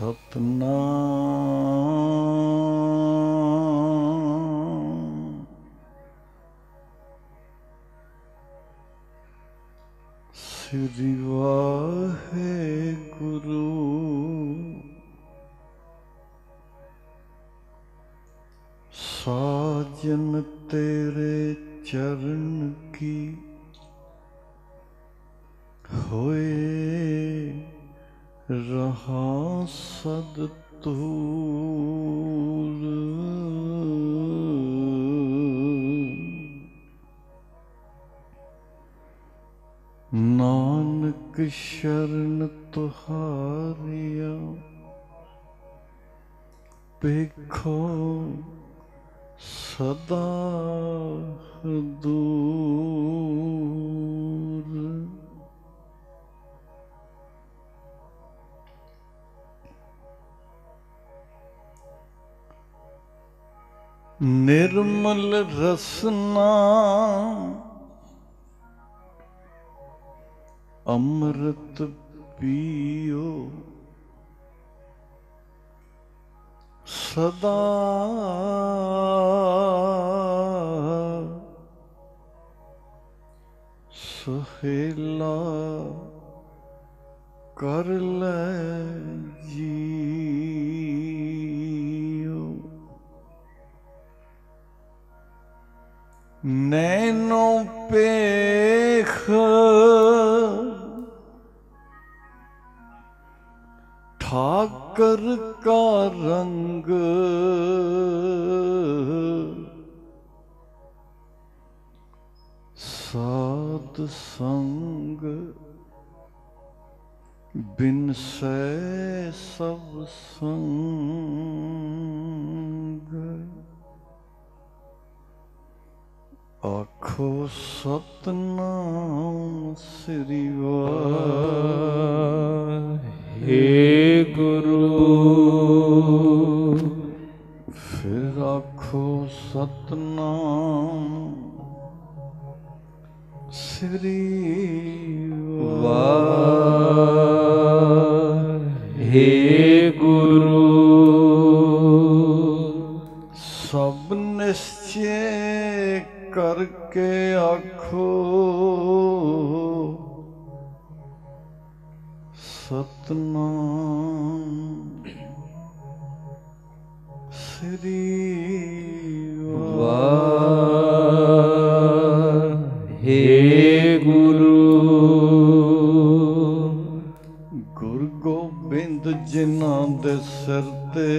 ਸਤਨਾਮ ਸ੍ਰੀ ਵਾਹਿਗੁਰੂ ਸਾਜਨ ਤੇਰੇ ਚਰਨ ਕੀ ਹੋਏ ਰਹਾ ਸਦ ਤੂਰ ਨਾਨਕ ਸ਼ਰਨ ਤੁਹਾਰੀਆ ਵੇਖੋ ਸਦਾ ਦੂਰ ਨਿਰਮਲ ਰਸਨਾ ਅੰਮ੍ਰਿਤ ਪੀਓ ਸਦਾ ਸੁਹੇਲਾ ਕਰ ਲੈ ਜੀਓ ਨੈਨੋ ਪੇਖ ਠਾਕਰ ਕਾ ਰੰਗ ਸਾਧ ਸੰਗ ਬਿਨਸੈ ਸਭ ਸੰਗ ਆਖੋ ਸਤਨਾਮ ਸ੍ਰੀ ਵਾਹਿਗੁਰੂ ਫਿਰ ਆਖੋ ਸਤਨਾਮ ਸ੍ਰੀ ਵਾਹਿਗੁਰੂ ਸਭ ਨਿਸ਼ਚੈ ਕਰਕੇ ਆਖੋ ਸਤਨਾਮ ਸ੍ਰੀ ਵਾਹਿਗੁਰੂ ਗੁਰੂ ਗੋਬਿੰਦ ਜਿਨ੍ਹਾਂ ਦੇ ਸਿਰ ਤੇ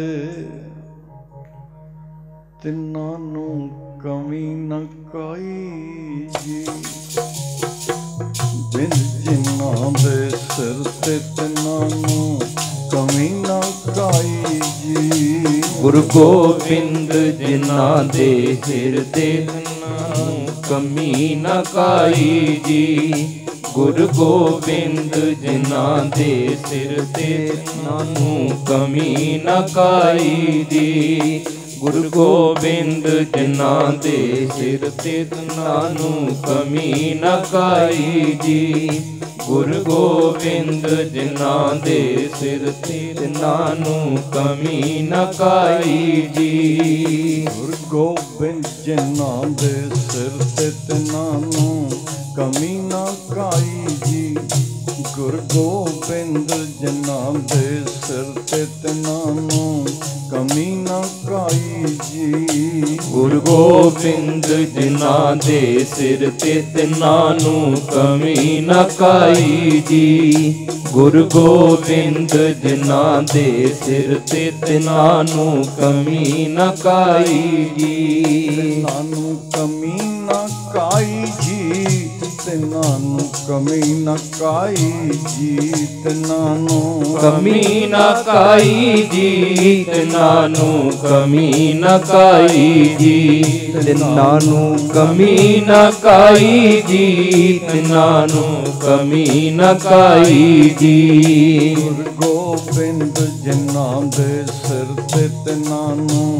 ਤਿੰਨਾਂ ਨੂੰ ਕਮੀ ਨ ਕਾਈ ਜੀ ਬਿਨ ਜਿਨ੍ਹਾਂ ਦੇ ਸਿਰ ਤੇ ਤਿੰਨਾਂ ਨੂੰ ਕਮੀ ਨ ਕਾਈ ਜੀ ਗੁਰੂ ਗੋਬਿੰਦ ਜਿਨ੍ਹਾਂ ਦੇ ਸਿਰ ਤੇ ਤਿੰਨਾਂ ਨੂੰ ਕਮੀ ਨ ਕਾਈ ਜੀ ਗੁਰੂ ਗੋਬਿੰਦ ਜਿਨ੍ਹਾਂ ਦੇ ਸਿਰ ਤੇ ਤਿੰਨਾਂ ਨੂੰ ਕਮੀ ਨ ਕਾਈ ਜੀ ਗੁਰੂ ਗੋਬਿੰਦ ਜਿਨ੍ਹਾਂ ਦੇ ਸਿਰ ਤੇ ਤਿੰਨਾਂ ਨੂੰ ਕਮੀ ਨ ਕਾਈ ਜੀ ਗੁਰੂ ਗੋਬਿੰਦ ਜਿਨ੍ਹਾਂ ਦੇ ਸਿਰ ਤੇ ਤਿੰਨਾਂ ਨੂੰ ਕਮੀ ਨ ਕਾਈ ਜੀ ਗੁਰੂ ਗੋਬਿੰਦ ਜਿਨ੍ਹਾਂ ਦੇ ਸਿਰ ਤੇ ਤਿੰਨਾਂ ਨੂੰ ਕਮੀ ਨ ਕਾਈ ਜੀ ਗੁਰੂ ਗੋਬਿੰਦ ਜਿਨ੍ਹਾਂ ਦੇ ਸਿਰ ਤੇ ਤਿੰਨਾਂ ਨੂੰ ਕਮੀ ਨ ਕਾਈ ਜੀ ਗੁਰੂ ਗੋਬਿੰਦ ਜਿਨ੍ਹਾਂ ਦੇ ਸਿਰ ਤੇ ਤਿੰਨਾਂ ਨੂੰ ਕਮੀ ਨ ਕਾਈ ਜੀ ਗੁਰੂ ਗੋਬਿੰਦ ਜਿਨ੍ਹਾਂ ਦੇ ਸਿਰ ਤੇ ਤਿੰਨਾਂ ਨੂੰ ਕਮੀ ਨ ਕਾਈ ਜੀ ਤਿੰਨਾਂ ਨੂੰ ਕਮੀ ਨ ਕਾਈ ਜੀ ਤਿੰਨਾਂ ਨੂੰ ਕਮੀ ਨ ਕਾਈ ਜੀ ਤਿੰਨਾਂ ਨੂੰ ਕਮੀ ਨ ਕਾਈ ਜੀ ਤਿੰਨਾਂ ਨੂੰ ਕਮੀ ਨ ਕਾਈ ਜੀ ਤਿੰਨਾਂ ਨੂੰ ਕਮੀ ਨ ਕਾਈ ਜੀ ਤਿੰਨਾਂ ਨੂੰ ਕਮੀ ਨ ਕਾਈ ਜੀ ਗੁਰੂ ਗੋਬਿੰਦ ਜਿਨ੍ਹਾਂ ਦੇ ਸਿਰ ਤੇ ਤਿੰਨਾਂ ਨੂੰ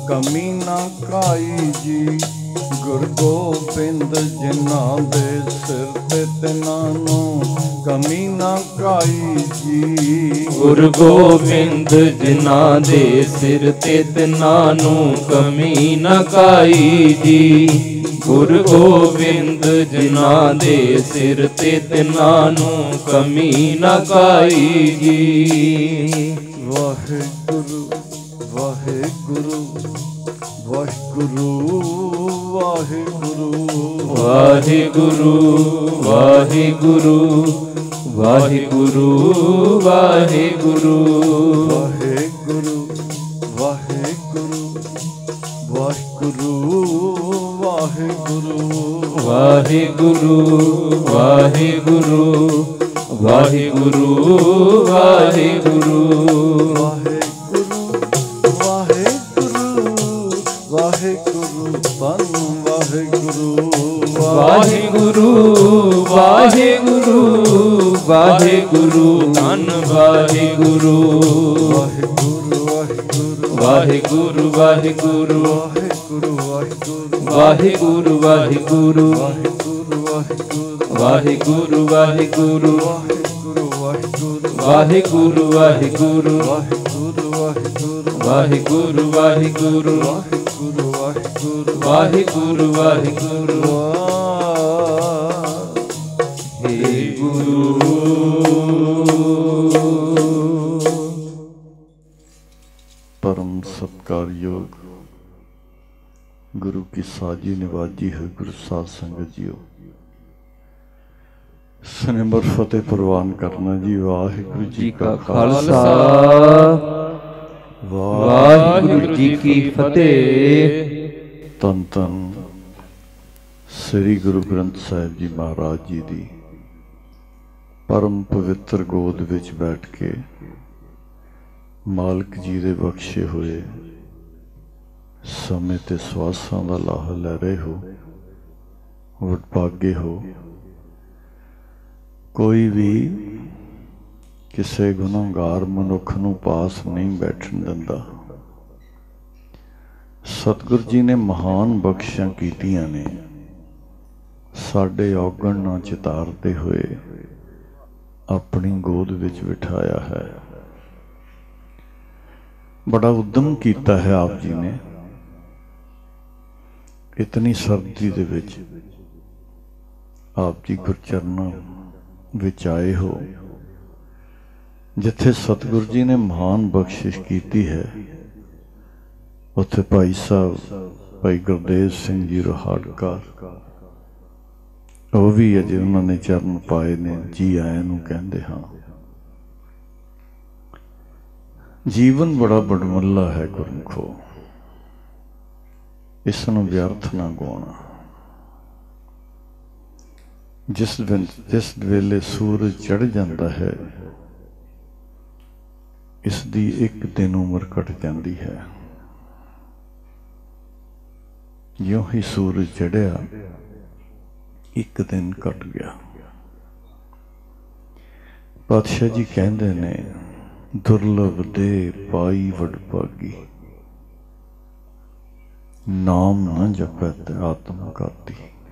ਕਮੀ ਨਾ ਕਾਈ ਜੀ। ਗੁਰ ਗੋਬਿੰਦ ਜਿਨ੍ਹਾਂ ਦੇ ਸਿਰ ਤੇ ਤਿਨਾਂ ਨੂੰ ਕਮੀ ਨਾ ਕਾਈ ਜੀ। ਗੁਰ ਗੋਬਿੰਦ ਜਿਨ੍ਹਾਂ ਦੇ ਸਿਰ ਤੇ ਤਿਨਾਂ ਨੂੰ ਕਮੀ ਨਾ ਕਾਈ ਜੀ। ਗੁਰ ਗੋਬਿੰਦ ਜਿਨ੍ਹਾਂ ਦੇ ਸਿਰ ਤੇ ਤਿਨਾਂ ਨੂੰ ਕਮੀ ਨਾ ਕਾਈ ਜੀ। ਵਾਹਿਗੁਰੂ ਵਾਹਿਗੁਰੂ ਵਾਹਿਗੁਰੂ ਵਾਹਿਗੁਰੂ ਵਾਹਿਗੁਰੂ ਵਾਹਿਗੁਰੂ ਵਾਹਿਗੁਰੂ ਵਾਹਿਗੁਰੂ ਵਾਹਿਗੁਰੂ ਵਾਹਿਗੁਰੂ ਵਾਹਿਗੁਰੂ ਵਾਹਿਗੁਰੂ ਵਾਹਿਗੁਰੂ ਵਾਹਿਗੁਰੂ ਵਾਹਿਗੁਰੂ ਵਾਹਿਗੁਰੂ ਵਾਹਿਗੁਰੂ ਵਾਹਿਗੁਰੂ ਵਾਹਿਗੁਰੂ ਧੰਨ ਵਾਹਿਗੁਰੂ ਵਾਹਿਗੁਰੂ ਵਾਹਿਗੁਰੂ ਵਾਹਿਗੁਰੂ ਵਾਹਿਗੁਰੂ ਵਾਹਿਗੁਰੂ ਵਾਹਿਗੁਰੂ ਵਾਹਿਗੁਰੂ ਵਾਹਿਗੁਰੂ ਵਾਹਿਗੁਰੂ ਵਾਹਿਗੁਰੂ ਵਾਹਿਗੁਰੂ ਵਾਹਿਗੁਰੂ ਹੇ ਗੁਰੂ। परम सत्कारयोग गुरु की साजी निवाजी है गुरु साध संगत जीओ। सनिमर फतेह प्रवान करना जी। वाहिगुरु जी का खालसा वाहिगुरु जी की फतेह। धन धन श्री गुरु ग्रंथ साहिब जी महाराज जी दी परम पवित्र गोद विच बैठ के मालक जी दे बख्शे हुए समय ते सवासां दा लाह लै रहे हो। वडभागे हो। कोई भी किसी गुनाहगार मनुख नूं पास नहीं बैठण दिंदा। सतगुर जी ने महान बख्शिशां कीतियां ने। साडे औगण ना चितारते हुए अपनी गोद विच बिठाया है। बड़ा उद्यम किया है आप जी ने। इतनी सर्दी दे विच आप जी गुरचरणों विच आए हो। जिथे सतगुर जी ने महान बख्शिश की है उत्थे भाई साहब भाई गुरदेव सिंह जी रोहाड़का वो भी अजे उन्होंने चरण पाए ने। जी आए नूं कहंदे हां। जीवन बड़ा बड़मुल्ला है गुरमुखो। इसनूं व्यर्थ ना गवाउणा। जिस वेले सूरज चढ़ जाता है इसकी एक दिन उम्र घट जाती है। ज्यों ही सूरज चढ़िया एक दिन घट गया। पातशाह जी कहते ने दुर्लभ दे पाई वडभागी नाम न जपै ते आत्म घाती।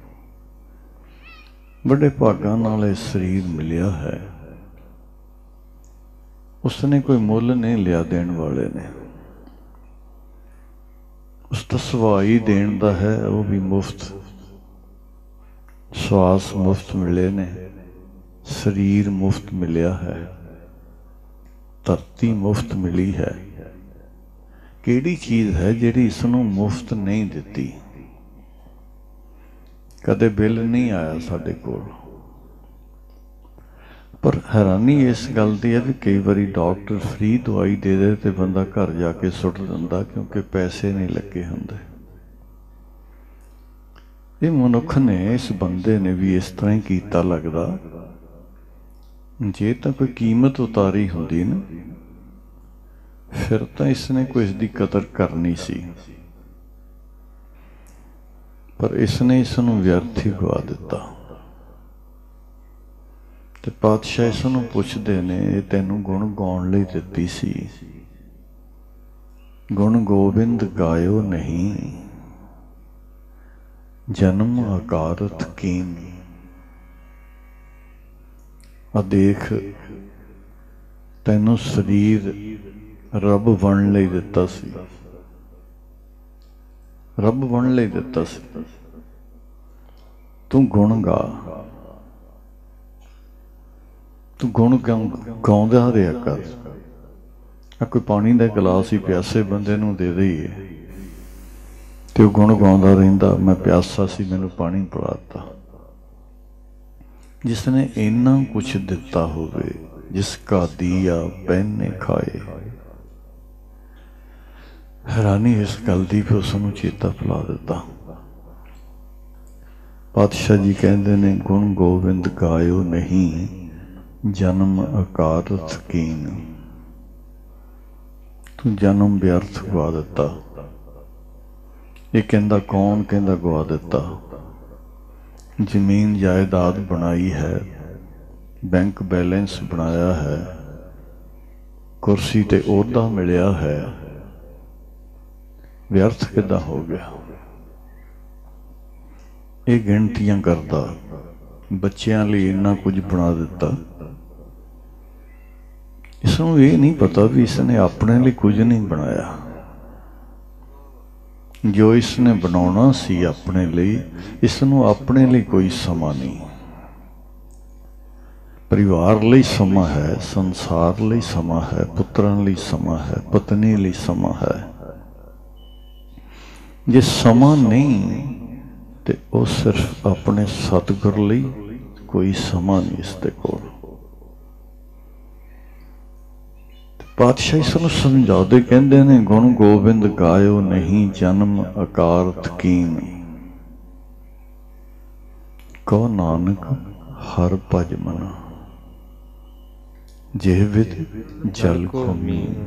बड़े भागां नाल इह शरीर मिलिया है। उसने कोई मुल नहीं लिया देण वाले ने। उसका सवाई देण दा है वो भी मुफ्त। श्वास मुफ्त मिले ने। शरीर मुफ्त मिलिया है। धरती मुफ्त मिली है। किहड़ी चीज़ है जिहड़ी इसनूं मुफ्त नहीं दिती। कदे बिल नहीं आया साडे कोल। पर हैरानी इस गल की है भी कई बारी डॉक्टर फ्री दवाई दे दे तो बंदा घर जाके सुट दिंदा क्योंकि पैसे नहीं लगे हुंदे। ये मनुख ने इस बंदे ने भी इस तरह ही कीता लगदा। जे तो कोई कीमत उतारी होंदी ना फिर तो इसने कोई इसकी कदर करनी सी। पर इसने इसनूं व्यर्थ ही गवा दिता। ते पातशाह इसनूं पुछदे ने तैनूं गुण गाउण लई दित्ती सी गुण गोविंद गायो नहीं, जन्म अकारत कीन। देख तैनू शरीर रब बन लई दिता सी, रब बन लई दिता सी। तू गुण गा, तू गुण गाउंदा रहा कर। कोई पानी का गिलास ही प्यासे बंदे नूं दे दईए ते वो गुण गाउंदा रहिंदा, मैं प्यासा सी मैनूं पानी पिलाता। जिसने इन्ना कुछ दिता होवे, जिसका दिया पहने खाए। हैरानी इस गल दी फिर उसनूं चेता पिला दिता। पातशाह जी कहते ने गुण गोविंद गायो नहीं, जन्म अकारत कीन। तू जन्म व्यर्थ गवा दिता। ये कहंदा कौन? कहंदा गवा दिता। जमीन जायदाद बनाई है, बैंक बैलेंस बनाया है, कुर्सी ते ओहदा मिलिया है, व्यर्थ किदां हो गया? ये गिणतियां करदा, बच्चियां लई इन्ना कुछ बना दिता। इसनूं ये नहीं पता भी इसने अपने लिए कुछ नहीं बनाया। जो इसने बनाना सी अपने लिए, इसनूं अपने लिए कोई समा नहीं। परिवार लिए समा है, संसार लिए समा है, पुत्रां लिए समा है, पत्नी लिए समा है। जे समा नहीं तो वह सिर्फ अपने सतगुर लिए कोई समा नहीं इसके कोल। पातशाही इसनूं समझाते कहते ने गुण गोबिंद गायो नहीं, जन्म अकारत कीन। कहो नानक हर भज मना, जे विद जल को मीन।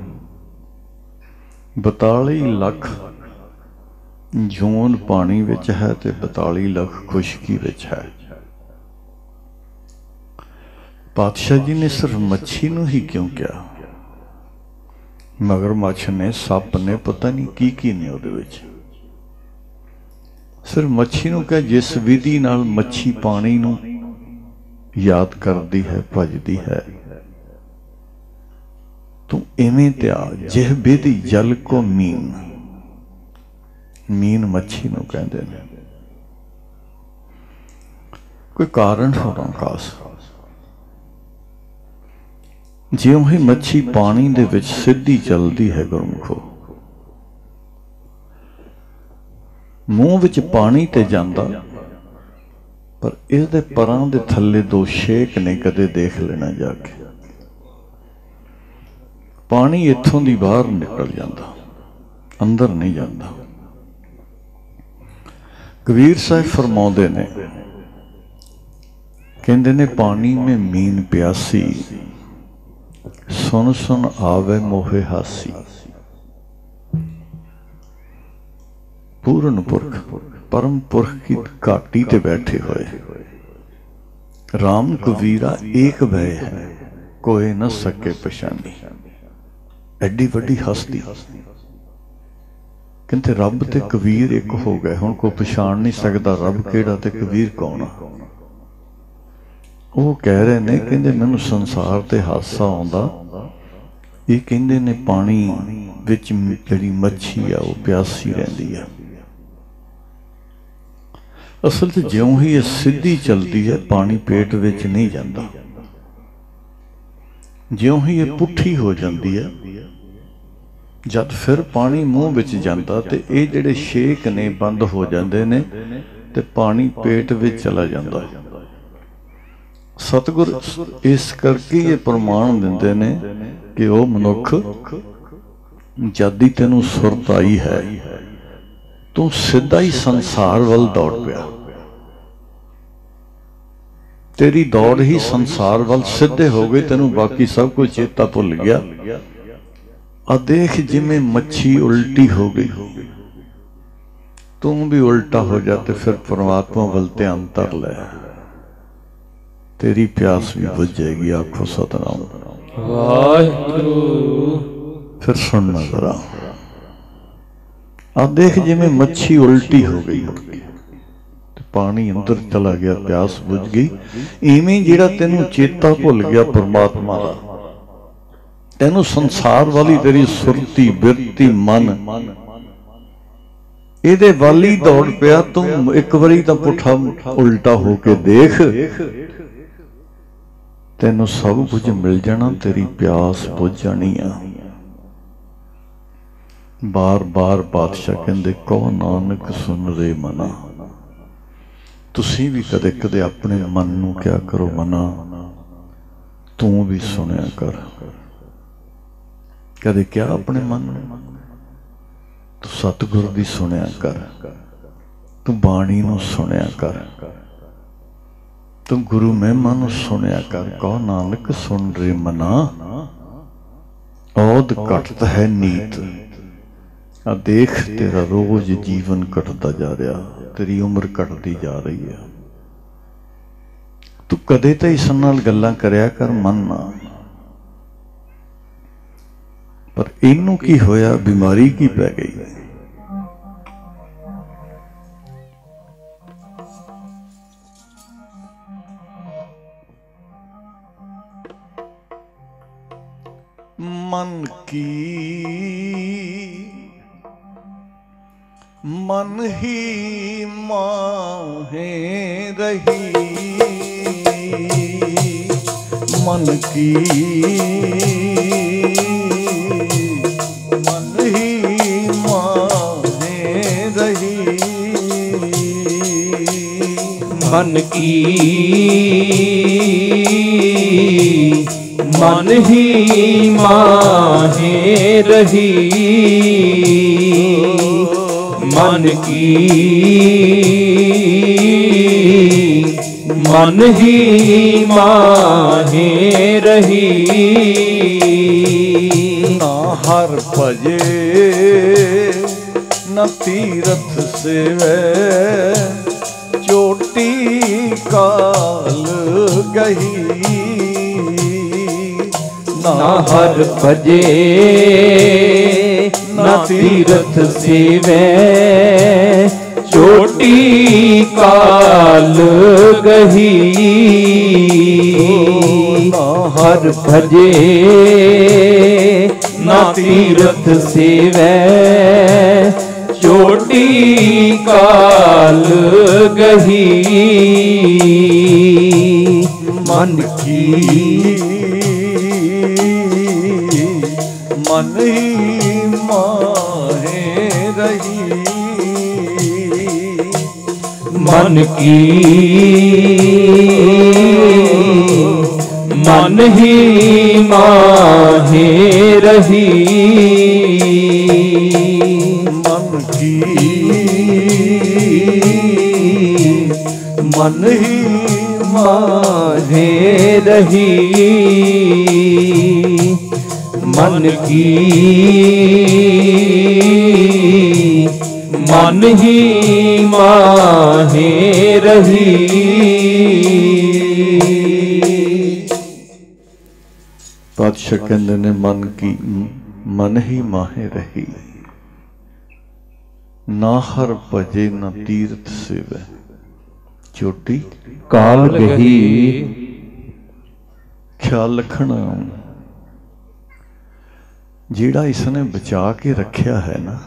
42 लख जून पानी विच है ते 42 लख खुशकी विच है। पातशाह जी ने सिर्फ मच्छी नूं ही क्यों किया? मगरमच्छ ने, सप ने, पता नहीं की ने उहदे विच। सिर्फ मच्छी नूं कहा जिस विधि नाल मच्छी पानी नूं याद करती है, भजदी है, तू इवें त्याग। जिह विधि जल को मीन, मीन मच्छी नूं कहंदे ने। कोई कारण होना खास। ज्यों ही मच्छी पानी दे विच सीधी चलती है गुरमुखो, मूँह विच पानी ते जांदा, पर इसदे परां दे थल्ले 2 छेक ने, कदे देख लेना जाके। पानी इत्थों दी बाहर निकल जाता, अंदर नहीं जाता। कबीर साहब फरमाउंदे ने, कहंदे ने पानी में मीन प्यासी, सुन सुन आवे मोहे हासी। पूर्ण पुरख परम पुरख की घाटी ते बैठे हुए राम कबीरा एक भय है, कोई न सके पछानी। एडी वड्डी हस्ती कहते रब ते कबीर एक हो गए। हुण कोई पछाण नहीं सकता रब किहड़ा ते कबीर कौन आ। वो कह रहे ने, कहते मैनू संसार ते हासा आउंदा, ये कहते ने पानी विच जिहड़ी मच्छी आ वो प्यासी रहिंदी है। असल च ज्यों ही ये सीधी चलती है, पानी पेट विच नहीं जाता। ज्यों ही ये पुठी हो जाती है, जद फिर पानी मूँह विच जाता ते ये जिहड़े छेक ने बंद हो जाते ने ते पानी पेट विच चला जाता है। सतगुर इस करके ये प्रमाण दिंदे ने कि वह मनुख जद ही तेनू सुरत आई है, तू सीधा ही संसार वल दौड़ पिया। तेरी दौड़ ही संसार वल सीधे हो गई, तेनू बाकी सब कुछ चेता भुल गया। आ देख जिमें मच्छी उल्टी हो गई, तू भी उल्टा हो जा ते फिर परमात्मा वल ध्यान धर ले, तेरी प्यास भी बुझ जाएगी। आखो सतनाम वाहिगुरू। फिर सुनना जरा। ਆ ਦੇਖ ਜਿਵੇਂ ਮੱਛੀ ਉਲਟੀ ਹੋ ਗਈ ਮੁੜ ਕੇ ਤੇ ਪਾਣੀ ਅੰਦਰ ਚਲਾ ਗਿਆ, ਪਿਆਸ ਬੁਝ ਗਈ। ਇਵੇਂ ਜਿਹੜਾ ਤੈਨੂੰ ਚੇਤਾ ਭੁੱਲ ਗਿਆ ਪਰਮਾਤਮਾ ਦਾ, ਤੈਨੂੰ ਸੰਸਾਰ ਵਾਲੀ ਤੇਰੀ ਸੁਰਤੀ ਬਿਰਤੀ ਮਨ ਇਹਦੇ ਵੱਲ ਹੀ ਦੌੜ ਪਿਆ। ਤੂੰ ਇੱਕ ਵਾਰੀ ਤਾਂ ਪੁੱਠਾ ਉਲਟਾ ਹੋ ਕੇ ਦੇਖ, ਤੈਨੂੰ ਸਭ ਕੁਝ ਮਿਲ ਜਾਣਾ, ਤੇਰੀ ਪਿਆਸ ਬੁਝ ਜਾਣੀ ਆ। ਬਾਰ ਬਾਰ ਪਾਤਸ਼ਾਹ ਕਹਿੰਦੇ ਕਹੋ ਨਾਨਕ ਸੁਣ ਰੇ ਮਨਾ। ਤੁਸੀਂ ਵੀ ਕਦੇ ਕਦੇ ਆਪਣੇ ਮਨ ਨੂੰ ਕਿਹਾ ਕਰੋ, ਮਨਾ ਤੂੰ ਵੀ ਸੁਣਿਆ ਕਰ। ਕਦੇ ਕਿਹਾ ਆਪਣੇ ਮਨ ਨੂੰ, ਤੂੰ ਸਤਿਗੁਰ ਦੀ ਸੁਣਿਆ ਕਰ, ਤੂੰ ਬਾਣੀ ਨੂੰ ਸੁਣਿਆ ਕਰ, ਤੂੰ ਗੁਰੂ ਮਹਿਮਾ ਨੂੰ ਸੁਣਿਆ ਕਰ। ਕਹੋ ਨਾਨਕ ਸੁਣ ਰੇ ਮਨਾ, ਔਦ ਘਟਤ ਹੈ ਨੀਤ। ਆ ਦੇਖ ਤੇਰਾ ਰੋਜ਼ ਜੀਵਨ ਘਟਦਾ ਜਾ ਰਿਹਾ, ਤੇਰੀ ਉਮਰ ਘਟਦੀ ਜਾ ਰਹੀ ਹੈ। ਤੂੰ ਕਦੇ ਤਾਂ ਇਸ ਨਾਲ ਗੱਲਾਂ ਕਰਿਆ ਕਰ ਮਨ ਨਾਲ, ਪਰ ਇਹਨੂੰ ਕੀ ਹੋਇਆ, ਬਿਮਾਰੀ ਕੀ ਪੈ ਗਈ। ਮਨ ਕੀ ਮਨ ਹੀ ਮਾਹੇ ਰਹੀ, ਮਨ ਕੀ ਮਨ ਹੀ ਮਾਹੇ ਰਹੀ, ਮਨ ਕੀ ਮਨ ਹੀ ਮਾਹੇ ਰਹੀ, ਮਨ ਕੀ ਮਨ ਹੀ ਮਾਹੇ ਰਹੀ। ਨਾ ਹਰ ਭਜੇ ਨਾ ਤੀਰਥ ਸੇਵੈ, ਚੋਟੀ ਕਾਲ ਗਈ। ਨਾ ਹਰ ਭਜੇ ਨਾ ਤੀਰਥ ਸੇਵੈ, ਚੋਟੀ ਕਾਲ ਗਹੀ। ਨਾ ਹਰ ਭਜੇ ਨਾ ਤੀਰਥ ਸੇਵੈ, ਚੋਟੀ ਕਾਲ ਗਹੀ। ਮਨ ਕੀ ਮਨ ਹੀ ਮਾਹੇ ਰਹੀ, ਮਨ ਕੀ ਮਨ ਹੀ ਮਾਹੇ ਰਹੀ, ਮਨ ਕੀ ਮਨ ਹੀ ਮਾਹੇ ਰਹੀ, ਮਨ ਕੀ ਮਨ ਹੀ ਮਾਹੇ ਰਹੀ। ਪਾਤਸ਼ਾਹ ਕਹਿੰਦੇ ਨੇ ਮਨ ਕੀ ਮਨ ਹੀ ਮਾਹੇ ਰਹੀ, ਨਾ ਹਰ ਭਜੇ ਨਾ ਤੀਰਥ ਸੇਵੈ, ਚੋਟੀ ਕਾਲ ਗਹੀ। ਖਿਆਲ ਰੱਖਣਾ, ਜਿਹੜਾ ਇਸਨੇ ਬਚਾ ਕੇ ਰੱਖਿਆ ਹੈ ਨਾ,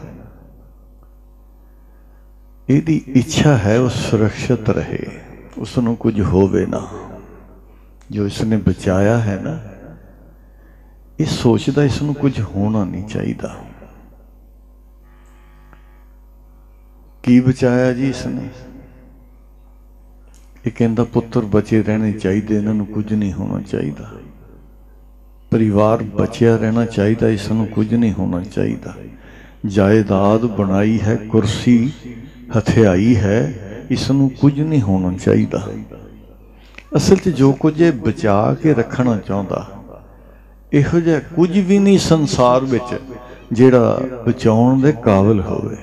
ਇਹਦੀ ਇੱਛਾ ਹੈ ਉਹ ਸੁਰੱਖਿਅਤ ਰਹੇ, ਉਸ ਨੂੰ ਕੁਝ ਹੋਵੇ ਨਾ। ਜੋ ਇਸਨੇ ਬਚਾਇਆ ਹੈ ਨਾ, ਇਹ ਸੋਚਦਾ ਇਸ ਨੂੰ ਕੁਝ ਹੋਣਾ ਨਹੀਂ ਚਾਹੀਦਾ। ਕੀ ਬਚਾਇਆ ਜੀ ਇਸਨੇ? ਇਹ ਕਹਿੰਦਾ ਪੁੱਤਰ ਬਚੇ ਰਹਿਣੇ ਚਾਹੀਦੇ, ਇਹਨਾਂ ਨੂੰ ਕੁਝ ਨਹੀਂ ਹੋਣਾ ਚਾਹੀਦਾ। ਪਰਿਵਾਰ ਬਚਿਆ ਰਹਿਣਾ ਚਾਹੀਦਾ, ਇਸ ਨੂੰ ਕੁਝ ਨਹੀਂ ਹੋਣਾ ਚਾਹੀਦਾ। ਜਾਇਦਾਦ ਬਣਾਈ ਹੈ, ਕੁਰਸੀ ਹਥਿਆਈ ਹੈ, ਇਸ ਨੂੰ ਕੁਝ ਨਹੀਂ ਹੋਣਾ ਚਾਹੀਦਾ। ਅਸਲ 'ਚ ਜੋ ਕੁਝ ਇਹ ਬਚਾ ਕੇ ਰੱਖਣਾ ਚਾਹੁੰਦਾ, ਇਹੋ ਜਿਹਾ ਕੁਝ ਵੀ ਨਹੀਂ ਸੰਸਾਰ ਵਿੱਚ ਜਿਹੜਾ ਬਚਾਉਣ ਦੇ ਕਾਬਿਲ ਹੋਵੇ।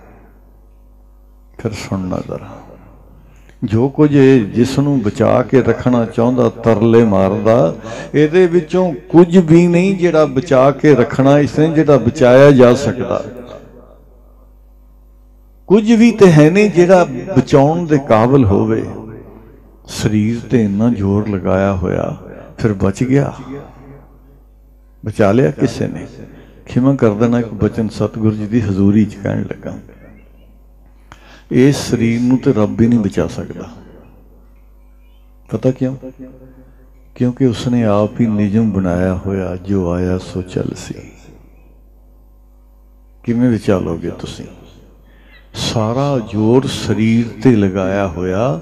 ਫਿਰ ਸੁਣਨਾ ਜ਼ਰਾ, ਜੋ ਕੁਝ ਜਿਸ ਨੂੰ ਬਚਾ ਕੇ ਰੱਖਣਾ ਚਾਹੁੰਦਾ ਤਰਲੇ ਮਾਰਦਾ, ਇਹਦੇ ਵਿੱਚੋਂ ਕੁਝ ਵੀ ਨਹੀਂ ਜਿਹੜਾ ਬਚਾ ਕੇ ਰੱਖਣਾ ਇਸਨੇ, ਜਿਹੜਾ ਬਚਾਇਆ ਜਾ ਸਕਦਾ। ਕੁਝ ਵੀ ਤੇ ਹੈ ਨਹੀਂ ਜਿਹੜਾ ਬਚਾਉਣ ਦੇ ਕਾਬਲ ਹੋਵੇ। ਸਰੀਰ ਤੇ ਇੰਨਾ ਜ਼ੋਰ ਲਗਾਇਆ ਹੋਇਆ, ਫਿਰ ਬਚ ਗਿਆ, ਬਚਾ ਲਿਆ ਕਿਸੇ ਨੇ। ਖਿਮਾ ਕਰ ਦੇਣਾ ਇੱਕ ਬਚਨ ਸਤਿਗੁਰੂ ਜੀ ਦੀ ਹਜ਼ੂਰੀ 'ਚ ਕਹਿਣ ਲੱਗਾ, ਇਸ ਸਰੀਰ ਨੂੰ ਤੇ ਰੱਬ ਹੀ ਨਹੀਂ ਬਚਾ ਸਕਦਾ। ਪਤਾ ਕਿਉਂ? ਕਿਉਂਕਿ ਉਸਨੇ ਆਪ ਹੀ ਨਿਯਮ ਬਣਾਇਆ ਹੋਇਆ, ਜੋ ਆਇਆ ਸੋ ਚੱਲ ਸੀ। ਕਿਵੇਂ ਬਚਾ ਲਓਗੇ ਤੁਸੀਂ? ਸਾਰਾ ਜ਼ੋਰ ਸਰੀਰ ਤੇ ਲਗਾਇਆ ਹੋਇਆ,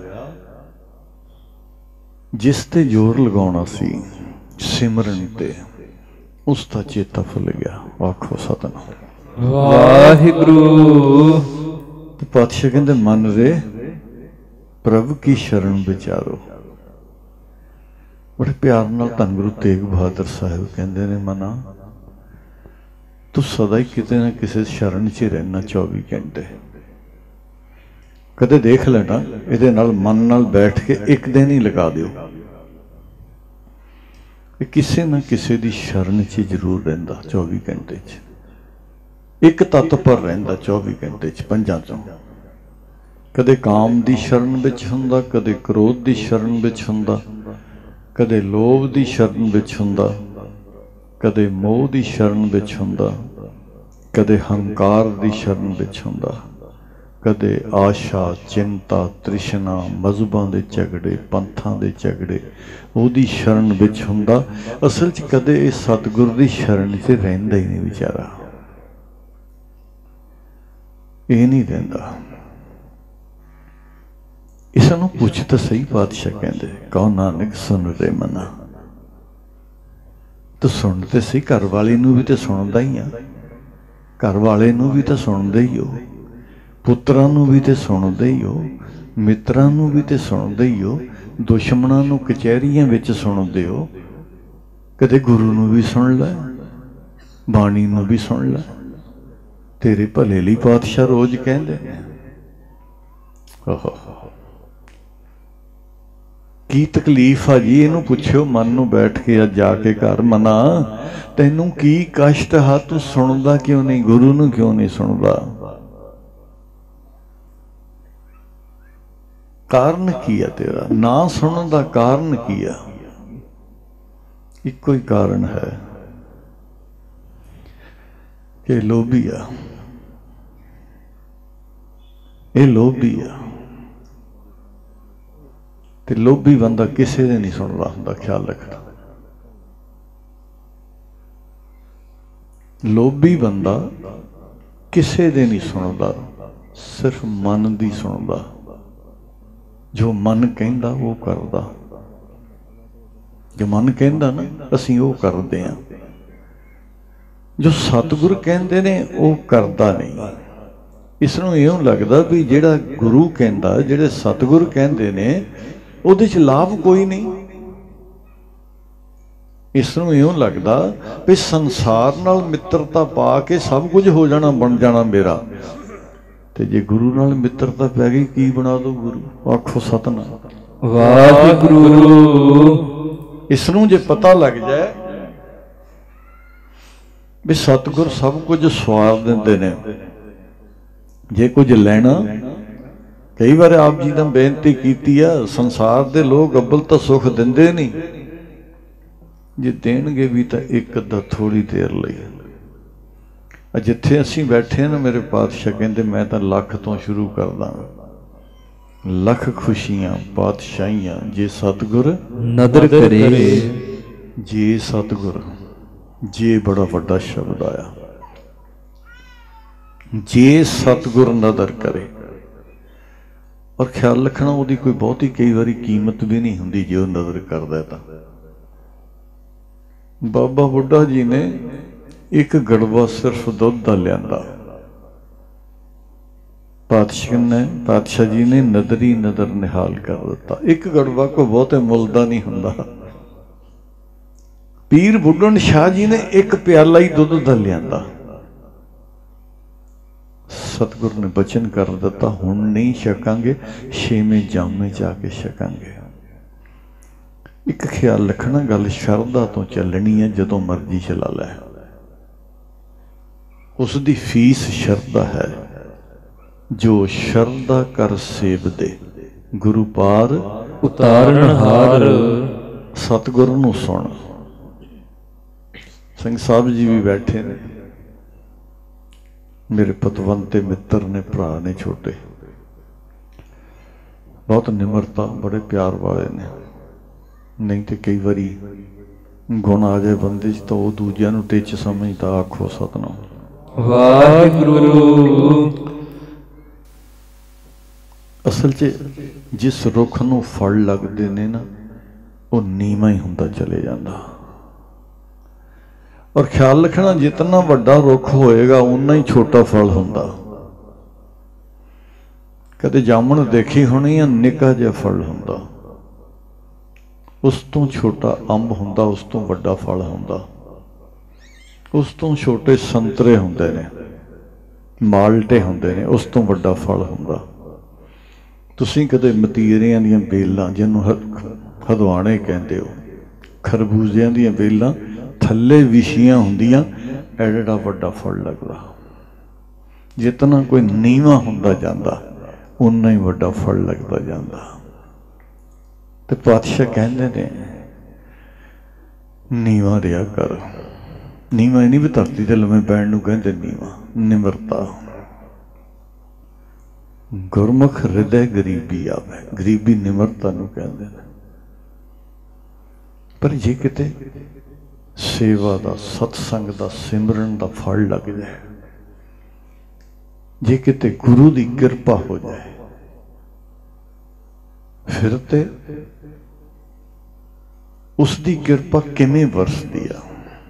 ਜਿਸ ਤੇ ਜ਼ੋਰ ਲਗਾਉਣਾ ਸੀ ਸਿਮਰਨ ਤੇ, ਉਸ ਦਾ ਚੇਤਾ ਭੁੱਲ ਗਿਆ। ਆਖੋ ਸਤਿਨਾਮ ਵਾਹਿਗੁਰੂ। ਤੇ ਪਾਤਸ਼ਾਹ ਕਹਿੰਦੇ ਮਨ ਰੇ ਪ੍ਰਭ ਕੀ ਸ਼ਰਨ ਵਿਚਾਰੋ। ਬੜੇ ਪਿਆਰ ਨਾਲ ਧੰਨ ਗੁਰੂ ਤੇਗ ਬਹਾਦਰ ਸਾਹਿਬ ਕਹਿੰਦੇ ਨੇ, ਮਨਾ ਤੂੰ ਸਦਾ ਹੀ ਕਿਤੇ ਨਾ ਕਿਸੇ ਸ਼ਰਨ 'ਚ ਰਹਿਣਾ 24 ਘੰਟੇ। ਕਦੇ ਦੇਖ ਲੈਣਾ, ਇਹਦੇ ਨਾਲ ਮਨ ਨਾਲ ਬੈਠ ਕੇ ਇੱਕ ਦਿਨ ਹੀ ਲਗਾ ਦਿਓ, ਇਹ ਕਿਸੇ ਨਾ ਕਿਸੇ ਦੀ ਸ਼ਰਨ 'ਚ ਜ਼ਰੂਰ ਰਹਿੰਦਾ 24 ਘੰਟੇ 'ਚ। ਇੱਕ ਤੱਤ ਪਰ ਰਹਿੰਦਾ 24 ਘੰਟੇ 'ਚ, ਪੰਜਾਂ 'ਚੋਂ। ਕਦੇ ਕਾਮ ਦੀ ਸ਼ਰਨ ਵਿੱਚ ਹੁੰਦਾ, ਕਦੇ ਕ੍ਰੋਧ ਦੀ ਸ਼ਰਨ ਵਿੱਚ ਹੁੰਦਾ, ਕਦੇ ਲੋਭ ਦੀ ਸ਼ਰਨ ਵਿੱਚ ਹੁੰਦਾ, ਕਦੇ ਮੋਹ ਦੀ ਸ਼ਰਨ ਵਿੱਚ ਹੁੰਦਾ, ਕਦੇ ਹੰਕਾਰ ਦੀ ਸ਼ਰਨ ਵਿੱਚ ਹੁੰਦਾ, ਕਦੇ ਆਸ਼ਾ, ਚਿੰਤਾ, ਤ੍ਰਿਸ਼ਨਾ, ਮਜ਼ਹਬਾਂ ਦੇ ਝਗੜੇ, ਪੰਥਾਂ ਦੇ ਝਗੜੇ, ਉਹਦੀ ਸ਼ਰਨ ਵਿੱਚ ਹੁੰਦਾ। ਅਸਲ 'ਚ ਕਦੇ ਇਹ ਸਤਿਗੁਰ ਦੀ ਸ਼ਰਨ 'ਚ ਰਹਿੰਦਾ ਹੀ ਨਹੀਂ ਵਿਚਾਰਾ, ਇਹ ਨਹੀਂ ਰਹਿੰਦਾ। ਇਸ ਨੂੰ ਪੁੱਛ ਤਾਂ ਸਹੀ ਪਾਤਸ਼ਾਹ ਕਹਿੰਦੇ, ਕਹੋ ਨਾਨਕ ਸੁਣ ਰੇ ਮਨਾ। ਤੂੰ ਸੁਣ ਤੇ ਸਹੀ, ਘਰ ਵਾਲੀ ਨੂੰ ਵੀ ਤੇ ਸੁਣਦਾ ਹੀ ਆ, ਘਰ ਵਾਲੇ ਨੂੰ ਵੀ ਤਾਂ ਸੁਣਦੇ ਹੀ ਹੋ, ਪੁੱਤਰਾਂ ਨੂੰ ਵੀ ਤੇ ਸੁਣਦੇ ਹੀ ਹੋ, ਮਿੱਤਰਾਂ ਨੂੰ ਵੀ ਤੇ ਸੁਣਦੇ ਹੀ ਹੋ, ਦੁਸ਼ਮਣਾਂ ਨੂੰ ਕਚਹਿਰੀਆਂ ਵਿੱਚ ਸੁਣਦੇ ਹੋ। ਕਦੇ ਗੁਰੂ ਨੂੰ ਵੀ ਸੁਣ ਲੈ, ਬਾਣੀ ਨੂੰ ਵੀ ਸੁਣ ਲੈ, ਤੇਰੇ ਭਲੇ ਲਈ ਪਾਤਸ਼ਾਹ ਰੋਜ਼ ਕਹਿੰਦੇ ਨੇ। ਕੀ ਤਕਲੀਫ ਆ ਜੀ? ਇਹਨੂੰ ਪੁੱਛਿਓ ਮਨ ਨੂੰ ਬੈਠ ਕੇ, ਅੱਜ ਜਾ ਕੇ ਘਰ, ਮਨਾ ਤੈਨੂੰ ਕੀ ਕਸ਼ਟ ਆ? ਤੂੰ ਸੁਣਦਾ ਕਿਉਂ ਨਹੀਂ? ਗੁਰੂ ਨੂੰ ਕਿਉਂ ਨਹੀਂ ਸੁਣਦਾ? ਕਾਰਨ ਕੀ ਆ ਤੇਰਾ ਨਾ ਸੁਣਨ ਦਾ? ਕਾਰਨ ਕੀ ਆ? ਇੱਕੋ ਹੀ ਕਾਰਨ ਹੈ ਕਿ ਲੋਭੀ ਆ, ਇਹ ਲੋਭੀ ਆ। ਤੇ ਲੋਭੀ ਬੰਦਾ ਕਿਸੇ ਦੇ ਨਹੀਂ ਸੁਣਦਾ ਹੁੰਦਾ, ਖਿਆਲ ਰੱਖਣਾ। ਲੋਭੀ ਬੰਦਾ ਕਿਸੇ ਦੇ ਨਹੀਂ ਸੁਣਦਾ, ਸਿਰਫ ਮਨ ਦੀ ਸੁਣਦਾ। ਜੋ ਮਨ ਕਹਿੰਦਾ ਉਹ ਕਰਦਾ, ਜੋ ਮਨ ਕਹਿੰਦਾ ਨਾ ਅਸੀਂ ਉਹ ਕਰਦੇ ਹਾਂ, ਜੋ ਸਤਿਗੁਰ ਕਹਿੰਦੇ ਨੇ ਉਹ ਕਰਦਾ ਨਹੀਂ। ਇਸ ਨੂੰ ਇਉਂ ਲੱਗਦਾ ਵੀ ਜਿਹੜਾ ਗੁਰੂ ਕਹਿੰਦਾ, ਜਿਹੜੇ ਸਤਿਗੁਰ ਕਹਿੰਦੇ ਨੇ, ਉਹਦੇ 'ਚ ਲਾਭ ਕੋਈ ਨਹੀਂ। ਇਸ ਨੂੰ ਇਉਂ ਲੱਗਦਾ ਵੀ ਸੰਸਾਰ ਨਾਲ ਮਿੱਤਰਤਾ ਪਾ ਕੇ ਸਭ ਕੁਝ ਹੋ ਜਾਣਾ, ਬਣ ਜਾਣਾ ਮੇਰਾ। ਤੇ ਜੇ ਗੁਰੂ ਨਾਲ ਮਿੱਤਰਤਾ ਪੈ ਗਈ, ਕੀ ਬਣਾ ਦੋ ਗੁਰੂ? ਆਖੋ ਸਤਿਨਾਮ ਵਾਹਿਗੁਰੂ। ਇਸ ਨੂੰ ਜੇ ਪਤਾ ਲੱਗ ਜਾਏ ਵੀ ਸਤਿਗੁਰ ਸਭ ਕੁਝ ਸਵਾਰ ਦਿੰਦੇ ਨੇ, ਜੇ ਕੁਝ ਲੈਣਾ, ਕਈ ਵਾਰ ਆਪ ਜੀ ਨੇ ਬੇਨਤੀ ਕੀਤੀ ਆ, ਸੰਸਾਰ ਦੇ ਲੋਕ ਅੱਬਲ ਤਾਂ ਸੁੱਖ ਦਿੰਦੇ ਨਹੀਂ, ਜੇ ਦੇਣਗੇ ਵੀ ਤਾਂ ਇੱਕ ਅੱਧਾ ਥੋੜੀ ਦੇਰ ਲਈ। ਜਿੱਥੇ ਅਸੀਂ ਬੈਠੇ ਨਾ, ਮੇਰੇ ਪਾਤਸ਼ਾਹ ਕਹਿੰਦੇ ਮੈਂ ਤਾਂ ਲੱਖ ਤੋਂ ਸ਼ੁਰੂ ਕਰਦਾ, ਲੱਖ ਖੁਸ਼ੀਆਂ ਪਾਤਸ਼ਾਹੀਆਂ ਜੇ ਸਤਿਗੁਰ ਨਦਰ ਕਰੇ। ਜੇ ਸਤਿਗੁਰ, ਜੇ ਬੜਾ ਵੱਡਾ ਸ਼ਬਦ ਆਇਆ, ਜੇ ਸਤਿਗੁਰ ਨਦਰ ਕਰੇ। ਔਰ ਖਿਆਲ ਰੱਖਣਾ, ਉਹਦੀ ਕੋਈ ਬਹੁਤੀ ਕਈ ਵਾਰੀ ਕੀਮਤ ਵੀ ਨਹੀਂ ਹੁੰਦੀ ਜੇ ਉਹ ਨਜ਼ਰ ਕਰਦਾ ਤਾਂ। ਬਾਬਾ ਬੁੱਢਾ ਜੀ ਨੇ ਇੱਕ ਗੜਵਾ ਸਿਰਫ ਦੁੱਧ ਦਾ ਲਿਆਂਦਾ, ਪਾਤਸ਼ਾਹ ਜੀ ਨੇ ਨਦਰੀ ਨਦਰ ਨਿਹਾਲ ਕਰ ਦਿੱਤਾ। ਇੱਕ ਗੜਵਾ ਕੋਈ ਬਹੁਤੇ ਮੁੱਲ ਦਾ ਨਹੀਂ ਹੁੰਦਾ। ਪੀਰ ਬੁੱਢਣ ਸ਼ਾਹ ਜੀ ਨੇ ਇੱਕ ਪਿਆਲਾ ਹੀ ਦੁੱਧ ਦਾ ਲਿਆਂਦਾ। ਸਤਿਗੁਰ ਨੇ ਬਚਨ ਕਰ ਦਿੱਤਾ, ਹੁਣ ਨਹੀਂ ਛਕਾਂਗੇ, 6ਵੇਂ ਜਾਮੇ ਜਾ ਕੇ ਛਕਾਂਗੇ। ਇੱਕ ਖਿਆਲ ਰੱਖਣਾ, ਗੱਲ ਸ਼ਰਧਾ ਤੋਂ ਚੱਲਣੀ ਹੈ, ਜਦੋਂ ਮਰਜ਼ੀ ਚਲਾ ਲੈ। ਉਸ ਦੀ ਫੀਸ ਸ਼ਰਧਾ ਹੈ, ਜੋ ਸ਼ਰਧਾ ਕਰ ਸੇਵਦੇ ਗੁਰੂ ਪਾਰ ਉਤਾਰਨ ਹਾਰ। ਸਤਿਗੁਰੂ ਨੂੰ ਸੁਣ। ਸਿੰਘ ਸਾਹਿਬ ਜੀ ਵੀ ਬੈਠੇ ਨੇ, ਮੇਰੇ ਪਤਵੰਤੇ ਮਿੱਤਰ ਨੇ, ਭਰਾ ਨੇ ਛੋਟੇ, ਬਹੁਤ ਨਿਮਰਤਾ, ਬੜੇ ਪਿਆਰ ਵਾਲੇ ਨੇ। ਨਹੀਂ ਤੇ ਕਈ ਵਾਰੀ ਗੁਣ ਆ ਜਾਏ ਬੰਦੇ 'ਚ ਤਾਂ ਉਹ ਦੂਜਿਆਂ ਨੂੰ ਟਿੱਚ ਸਮਝਦਾ। ਆਖੋ ਸਤਿਨਾਮ ਵਾਹਿਗੁਰੂ। ਅਸਲ 'ਚ ਜਿਸ ਰੁੱਖ ਨੂੰ ਫਲ ਲੱਗਦੇ ਨੇ ਨਾ, ਉਹ ਨੀਵਾਂ ਹੀ ਹੁੰਦਾ ਚਲੇ ਜਾਂਦਾ। ਔਰ ਖਿਆਲ ਰੱਖਣਾ, ਜਿਤਨਾ ਵੱਡਾ ਰੁੱਖ ਹੋਏਗਾ ਓਨਾ ਹੀ ਛੋਟਾ ਫਲ ਹੁੰਦਾ। ਕਦੇ ਜਾਮਣ ਦੇਖੀ ਹੋਣੀ ਆ, ਨਿੱਕਾ ਜਿਹਾ ਫਲ ਹੁੰਦਾ, ਉਸ ਤੋਂ ਛੋਟਾ ਅੰਬ ਹੁੰਦਾ, ਉਸ ਤੋਂ ਵੱਡਾ ਫਲ ਹੁੰਦਾ, ਉਸ ਤੋਂ ਛੋਟੇ ਸੰਤਰੇ ਹੁੰਦੇ ਨੇ, ਮਾਲਟੇ ਹੁੰਦੇ ਨੇ, ਉਸ ਤੋਂ ਵੱਡਾ ਫਲ ਹੁੰਦਾ। ਤੁਸੀਂ ਕਦੇ ਮਤੀਰਿਆਂ ਦੀਆਂ ਬੇਲਾਂ, ਜਿਹਨੂੰ ਹਦਵਾਣੇ ਕਹਿੰਦੇ ਹੋ, ਖਰਬੂਜ਼ਿਆਂ ਦੀਆਂ ਬੇਲਾਂ ਥੱਲੇ ਵਿਛੀਆਂ ਹੁੰਦੀਆਂ, ਐਡਾ ਵੱਡਾ ਫਲ ਲੱਗਦਾ। ਜਿਤਨਾ ਕੋਈ ਨੀਵਾਂ ਹੁੰਦਾ ਜਾਂਦਾ, ਓਨਾ ਹੀ ਵੱਡਾ ਫਲ ਲੱਗਦਾ ਜਾਂਦਾ। ਤੇ ਪਾਤਸ਼ਾਹ ਕਹਿੰਦੇ ਨੇ, ਨੀਵਾਂ ਰਿਹਾ ਕਰ। ਨੀਵਾਂ ਨਹੀਂ ਵੀ ਧਰਤੀ ਤੇ ਲੰਮੇ ਪੈਣ ਨੂੰ ਕਹਿੰਦੇ, ਨੀਵਾਂ ਨਿਮਰਤਾ। ਗੁਰਮੁਖ ਹਿਰਦੇ ਗਰੀਬੀ ਆਵੇ, ਗਰੀਬੀ ਨਿਮਰਤਾ ਨੂੰ ਕਹਿੰਦੇ ਨੇ। ਪਰ ਜੇ ਕਿਤੇ ਸੇਵਾ ਦਾ, ਸਤਸੰਗ ਦਾ, ਸਿਮਰਨ ਦਾ ਫਲ ਲੱਗ ਜਾਏ, ਜੇ ਕਿਤੇ ਗੁਰੂ ਦੀ ਕਿਰਪਾ ਹੋ ਜਾਏ, ਫਿਰ ਤੇ ਉਸ ਦੀ ਕਿਰਪਾ ਕਿਵੇਂ ਵਰਸਦੀ ਆ।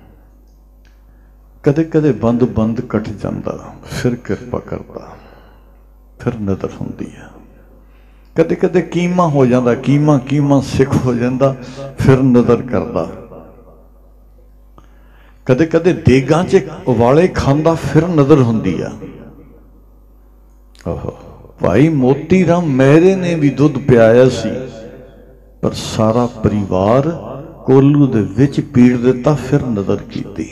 ਕਦੇ ਕਦੇ ਬੰਦ ਕੱਟ ਜਾਂਦਾ, ਫਿਰ ਕਿਰਪਾ ਕਰਦਾ, ਫਿਰ ਨਦਰ ਹੁੰਦੀ ਆ। ਕਦੇ ਕਦੇ ਕੀਮਾ ਹੋ ਜਾਂਦਾ, ਕੀਮਾ ਸਿੱਖ ਹੋ ਜਾਂਦਾ, ਫਿਰ ਨਦਰ ਕਰਦਾ। ਕਦੇ ਕਦੇ ਦੇਗਾਂ 'ਚ ਉਬਾਲੇ ਖਾਂਦਾ, ਫਿਰ ਨਦਰ ਹੁੰਦੀ ਆ। ਆਹੋ, ਭਾਈ ਮੋਤੀ ਰਾਮ ਮਹਿਰੇ ਨੇ ਵੀ ਦੁੱਧ ਪਿਆਇਆ ਸੀ, ਪਰ ਸਾਰਾ ਪਰਿਵਾਰ ਕੋਲੂ ਦੇ ਵਿੱਚ ਪੀੜ ਦਿੱਤਾ, ਫਿਰ ਨਦਰ ਕੀਤੀ।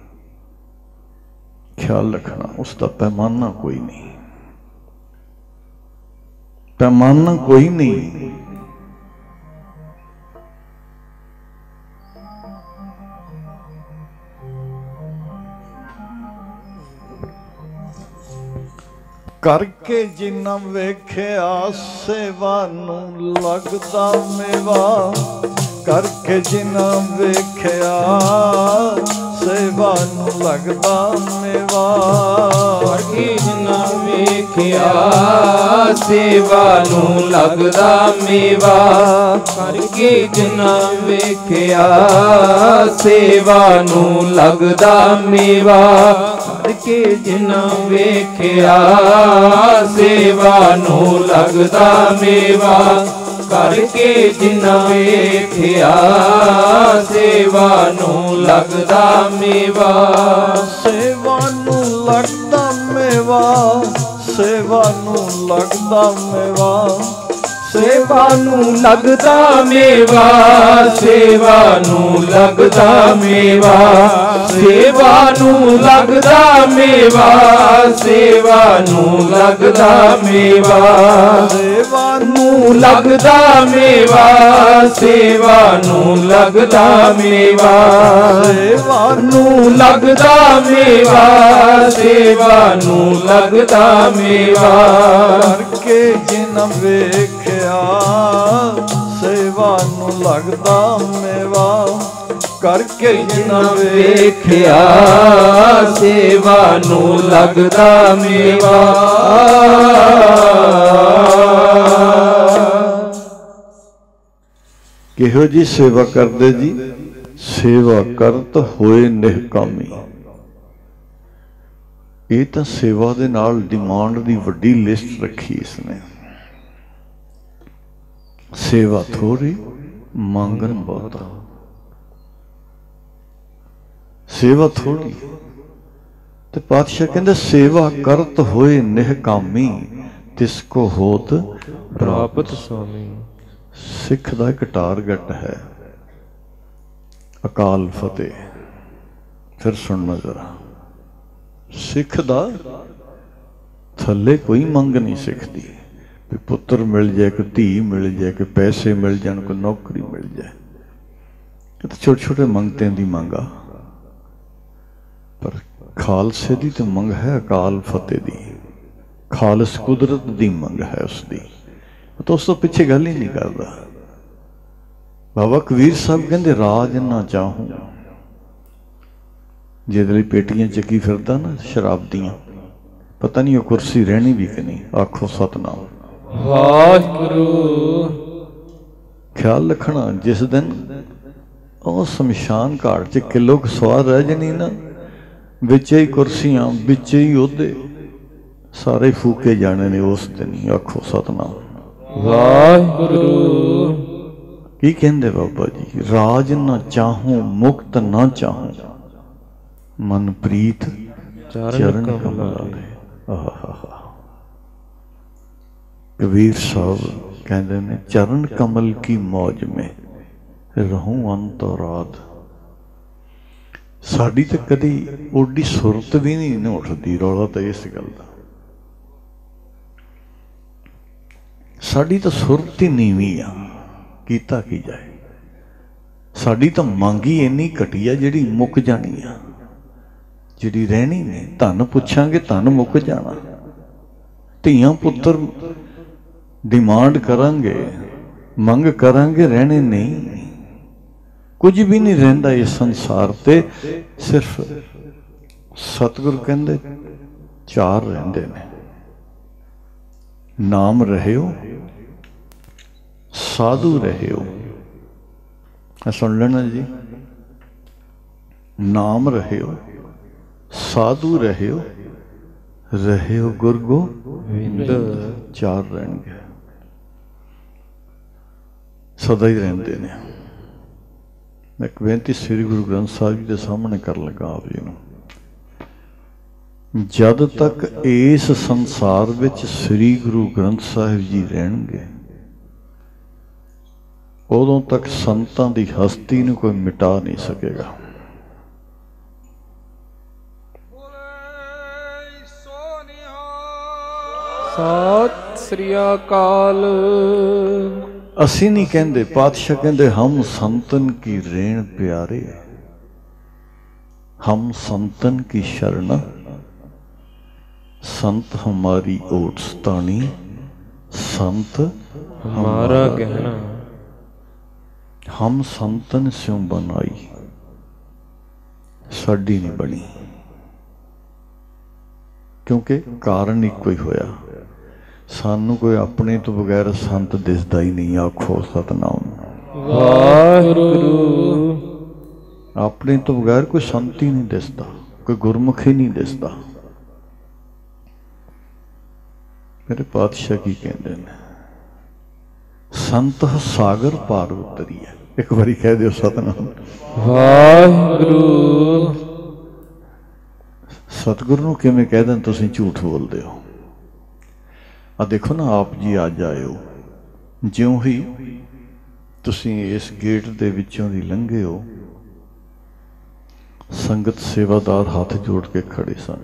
ਖਿਆਲ ਰੱਖਣਾ, ਉਸ ਦਾ ਪੈਮਾਨਾ ਕੋਈ ਨਹੀਂ, ਪੈਮਾਨਾ ਕੋਈ ਨਹੀਂ। ਕਰਕੇ ਜਿੰਨਾ ਵੇਖਿਆ, ਸੇਵਾ ਨੂੰ ਲੱਗਦਾ ਮੇਵਾ। ਕਰਕੇ ਜਿੰਨਾ ਵੇਖਿਆ, ਸੇਵਾ ਨੂੰ ਲੱਗਦਾ ਮੇਵਾ। ਕਰਕੇ ਜਿੰਨਾ ਵੇਖਿਆ, ਸੇਵਾ ਨੂੰ ਲੱਗਦਾ ਮੇਵਾ। ਕਰਕੇ ਜਿੰਨਾ ਵੇਖਿਆ, ਸੇਵਾ ਨੂੰ ਲੱਗਦਾ ਮੇਵਾ। ਕਰਕੇ ਜਿੰਨਾ ਵੇਖਿਆ, ਸੇਵਾ ਨੂੰ ਲੱਗਦਾ ਮੇਵਾ। ਕਰਕੇ ਜਿੰਨਾ ਵੇਖਿਆ, ਸੇਵਾ ਨੂੰ ਲੱਗਦਾ ਮੇਵਾ। ਸੇਵਾ ਨੂੰ ਲੱਗਦਾ ਮੇਵਾ, ਸੇਵਾ ਨੂੰ ਲੱਗਦਾ ਮੇਵਾ। ਸੇਵਾ ਨੂੰ ਲੱਗਦਾ ਮੇਵਾ, ਸੇਵਾ ਨੂੰ ਲੱਗਦਾ ਮੇਵਾ। ਸੇਵਾ ਨੂੰ ਲੱਗਦਾ ਮੇਵਾ, ਸੇਵਾ ਨੂੰ ਲੱਗਦਾ ਮੇਵਾ। ਸੇਵਾ ਨੂੰ ਲੱਗਦਾ ਮੇਵਾ, ਸੇਵਾ ਨੂੰ ਲੱਗਦਾ ਮੇਵਾ। ਸੇਵਾ ਨੂੰ ਲੱਗਦਾ ਮੇਵਾ, ਸੇਵਾ ਨੂੰ ਲੱਗਦਾ ਮੇਵਾ। ਕਰਕੇ ਜਿਨ ਵੇਖਿਆ, ਸੇਵਾ ਨੂੰ ਲੱਗਦਾ ਮੇਵਾ। ਕਰਕੇ ਜਿਨ ਵੇਖਿਆ, ਸੇਵਾ ਨੂੰ ਲੱਗਦਾ ਮੇਵਾ। ਕਿਹੋ ਜੀ ਸੇਵਾ ਕਰਦੇ ਜੀ? ਸੇਵਾ ਕਰਤ ਹੋਏ ਨਿਹਕਾਮੀ। ਇਹ ਤਾਂ ਸੇਵਾ ਦੇ ਨਾਲ ਡਿਮਾਂਡ ਦੀ ਵੱਡੀ ਲਿਸਟ ਰੱਖੀ ਇਸਨੇ। ਸੇਵਾ ਥੋੜੀ, ਮੰਗਣ ਬਹੁਤਾ। ਸੇਵਾ ਥੋੜੀ ਤੇ ਪਾਤਸ਼ਾਹ ਕਹਿੰਦੇ, ਸੇਵਾ ਕਰਤ ਹੋਏ ਨਿਹਕਾਮੀ, ਤਿਸ ਕੋ ਹੋਤ ਪ੍ਰਾਪਤ ਸੁਆਮੀ। ਸਿੱਖ ਦਾ ਇੱਕ ਟਾਰਗੇਟ ਹੈ, ਅਕਾਲ ਫਤਿਹ। ਫਿਰ ਸੁਣਨਾ ਜ਼ਰਾ, ਸਿੱਖ ਦਾ थल्ले कोई मंग नहीं सिखती भी पुत्र मिल जाए, कोई धी मिल जाए, कोई पैसे मिल जाए, कोई नौकरी मिल जाए। ये तो छोटे छोटे मंगते की मंग आ, पर खालसे की तो मंग है अकाल फतेह की, खालस कुदरत की मंग है उसकी, तो उस तो पिछे गल ही नहीं करता। बाबा कबीर साहब कहते राज ना चाहूं, जिहदे पेटियां चकी फिरदा ना शराब दियां, पता नहीं वो कुर्सी रहनी भी कि नहीं। आखो सतनाम वाहिगुरू। ख्याल रखना जिस दिन वो शमशान घाट च किलो क सवार रह जानी ना, विच ही कुर्सियां विच ही ओहदे सारे फूके जाने ने उस दिन ही। आखो सतनाम वाहिगुरू। की कहंदे बाबा जी, राज ना चाहूं मुक्त ना चाहूं, मन प्रीत चरण कमलारे। कबीर साहब कहते ने चरण कमल की मौज में रहूं अंत और रात। साड़ी तो कदी ओडी सुरत भी नहीं उठती, रौला तो इस गल का। साड़ी तो सुरत ही नीवी आ, कीता की जाए। साड़ी तो मंगी इन्नी घटी आ जिहड़ी मुक जानी आ, जिहड़ी रहनी ने। धन पुछांगे धन मुक जाना, धियां पुत्र डिमांड करांगे मंग करांगे, रहने नहीं। कुछ भी नहीं रहिंदा इस संसार ते, सिर्फ सतगुरु कहंदे चार रहिंदे ने। नाम रहियो, साधु रहियो। सुन लेना जी, नाम रहियो, साधु रहियो, रहियो गुर गोबिंद। चार रहणगे, सदा ही रहंदे ने। मैं एक बेनती श्री गुरु ग्रंथ साहिब जी के सामने कर लगा आप जी नूं। जद तक इस संसार विच श्री गुरु ग्रंथ साहिब जी रहणगे, उदों तक संतां दी हस्ती नूं कोई मिटा नहीं सकेगा। सत श्री अकाल। असी नहीं कहते, पातशाह कहते हम संतन की रेण प्यारे, हम संतन की शरण, संत हमारी ओट सतानी, संत हमारा गहना। हम संतन स्यों बनाई, साडी नहीं बनी, क्योंकि कारण इको ही होया। सानू कोई अपने तो बगैर संत दिसदा ही नहीं। आखो सतनाम वाहिगुरू। अपने तो बगैर कोई संत ही नहीं दिसदा, कोई गुरमुख ही नहीं दिसदा। मेरे पातशाह की कहते हैं, संत सागर पार उतरी है। एक बारी कह दो सतनाम वाहिगुरू। सतगुरु नूं किवें कह दें तुसीं झूठ बोलदे हो। आ देखो ना, आप जी अज आए हो, ज्यों ही तुसीं इस गेट दे विचों दी लंघे हो, संगत सेवादार हाथ जोड़ के खड़े सन,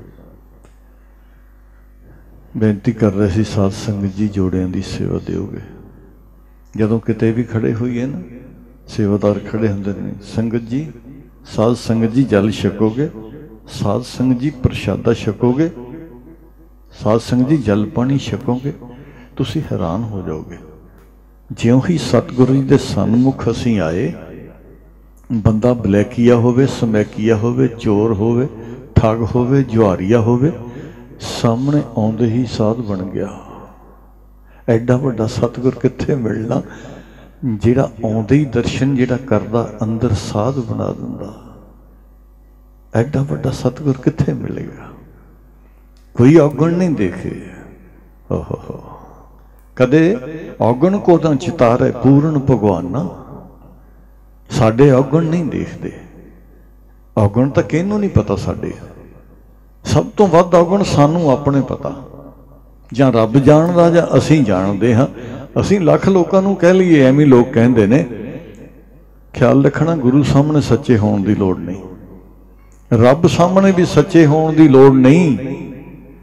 बेनती कर रहे सी साध संगत जी जोड़ियां दी सेवा दिओगे। जदों किते भी खड़े होईए ना, सेवादार खड़े हुंदे ने, संगत जी साध संगत जी जल छकोगे, साध संगत जी प्रशादा छकोगे, साध संगत जी जल पानी छकोगे, तुसी हैरान हो जाओगे। ज्यों ही सतगुरु जी दे सन्मुख असीं आए, बंदा बलैकिया होवे, समैकिया होवे, चोर होवे, ठग होवे, जुआरिया होवे, सामने आउंदे ही साध बन गया। एडा वड्डा सतगुर कित्थे मिलना, जिहड़ा आउंदे ही दर्शन जिहड़ा करदा अंदर साध बना दिंदा। एडा वड्डा सतगुर कित्थे मिलेगा। कोई औगण नहीं देखे। ओहो, कदे औगण को तां चितारे पूर्ण भगवाना, साडे औगण नहीं देखते। औगण तां किहनूं नहीं पता। साडे सब तो वध औगण सानू अपने पता, जां रब जानदा जां असीं जाणदे हां। असीं लख लोकां नूं कह लईए, एवें लोग कहंदे ने। ख्याल रखना, गुरु सामने सच्चे होण दी लोड़ नहीं, रब सामने भी सच्चे होण दी लोड़ नहीं।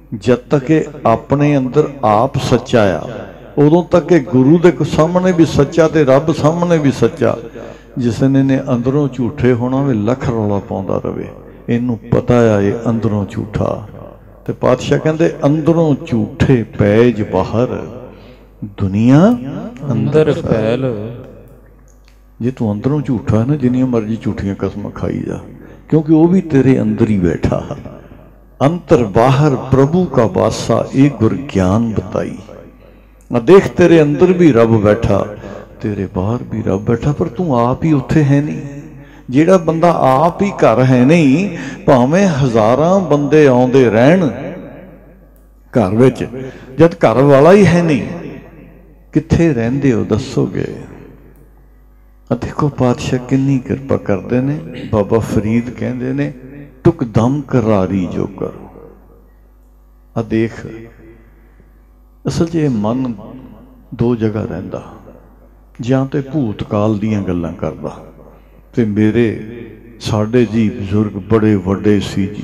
जब तक ये अपने अंदर आप सच्चा आ, उदों तक ये गुरु दे सामने भी सच्चा ते रब सामने भी सच्चा। जिसने ने अंदरों झूठे होना वे लख रौला पाउंदा रवे, इनू पता आ ये अंदरों झूठा। ते पातशाह कहंदे अंदरों झूठे पैज बाहर, दुनिया अंदर फैल। जे तू अंदरों झूठा है ना, जिन्नियां मर्जी झूठियां कसम खाई जा, क्योंकि वो भी तेरे अंदर ही बैठा। अंतर बाहर प्रभु का वासा, एक गुर ज्ञान बताई। देख तेरे अंदर भी रब बैठा, तेरे बाहर भी रब बैठा, पर तू आप ही उत्थे है नहीं। जेड़ा बंदा आप ही घर है नहीं, भावें हजारां बंदे आउंदे रहन घर विच, जद घर वाला ही है नहीं, कित्थे रहिंदे हो दसोगे। देखो पातशाह किन्नी किरपा करते ने। बाबा फरीद कहते ने टुक दम करारी जो करो। आ देख असल च मन दो जगह रहिंदा, जां ते भूतकाल दीयां गल्लां करदा, ते मेरे साडे जी बजुर्ग बड़े वड्डे सी जी,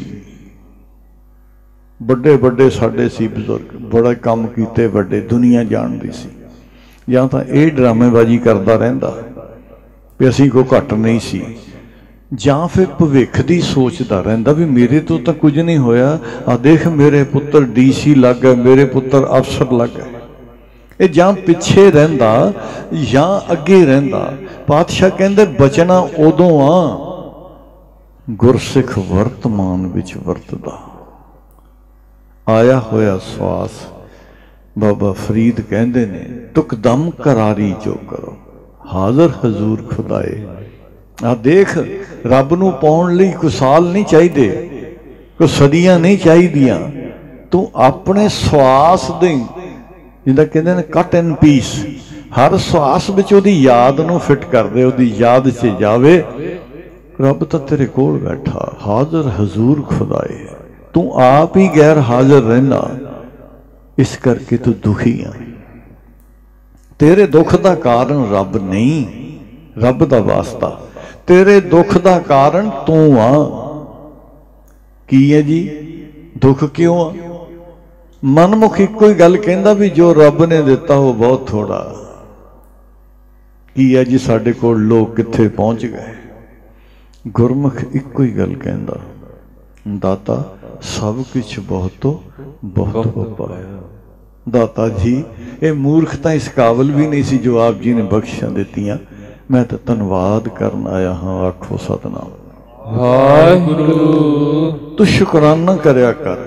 बड़े वड्डे साडे सी बजुर्ग, बड़ा काम कीते वड्डे, दुनिया जानदी सी। जां तां इह ड्रामेबाजी करदा रहिंदा भी असीं कोई घट नहीं सी, जां फिर भविख दी सोचदा रहिंदा भी मेरे तो तां कुछ नहीं होया। आ देख मेरे पुत्तर DC लग गए, मेरे पुत्तर अफसर लग गए। ये जां पिछे रहिंदा जां अगे रहिंदा। पातशाह कहंदे बचना उदों आ गुरसिख वर्तमान विच वरतदा। आया होया स्वास बाबा फरीद कहंदे ने तुक दम करारी जो करो, हाज़र हजूर खुदाए। आ देख रब नूं पाउण लई कोई साल नहीं चाहिए, कोई सदियां नहीं चाहिदियां। तू अपने स्वास दे जिंदा कहंदे ने कट एंड पीस, हर स्वास विच ओदी याद नूं फिट कर दे, ओदी याद च जावे। रब तां तेरे कोल बैठा, हाज़र हजूर खुदाए। तू आप ही गैर हाज़र रहना, इस करके तू दुखी आ। तेरे दुख दा कारण रब नहीं, रब दा वास्ता। तेरे दुख दा कारण तू आ। की है जी दुख क्यों आ? मनमुख इको ही गल कहंदा भी जो रब ने दिता वो बहुत थोड़ा। की है जी साडे कोल लोग कित्थे पहुंच गए। गुरमुख इको ही गल कहंदा, दाता सब कुछ बहुत बहुत पाया। दाता जी ये मूर्खता इस काबिल भी नहीं सी जो आप जी ने बख्शिशां दित्तियां। मैं तो धन्नवाद करन आया हाँ, आखो सतनाम वाहिगुरू। तू शुकराना करया कर,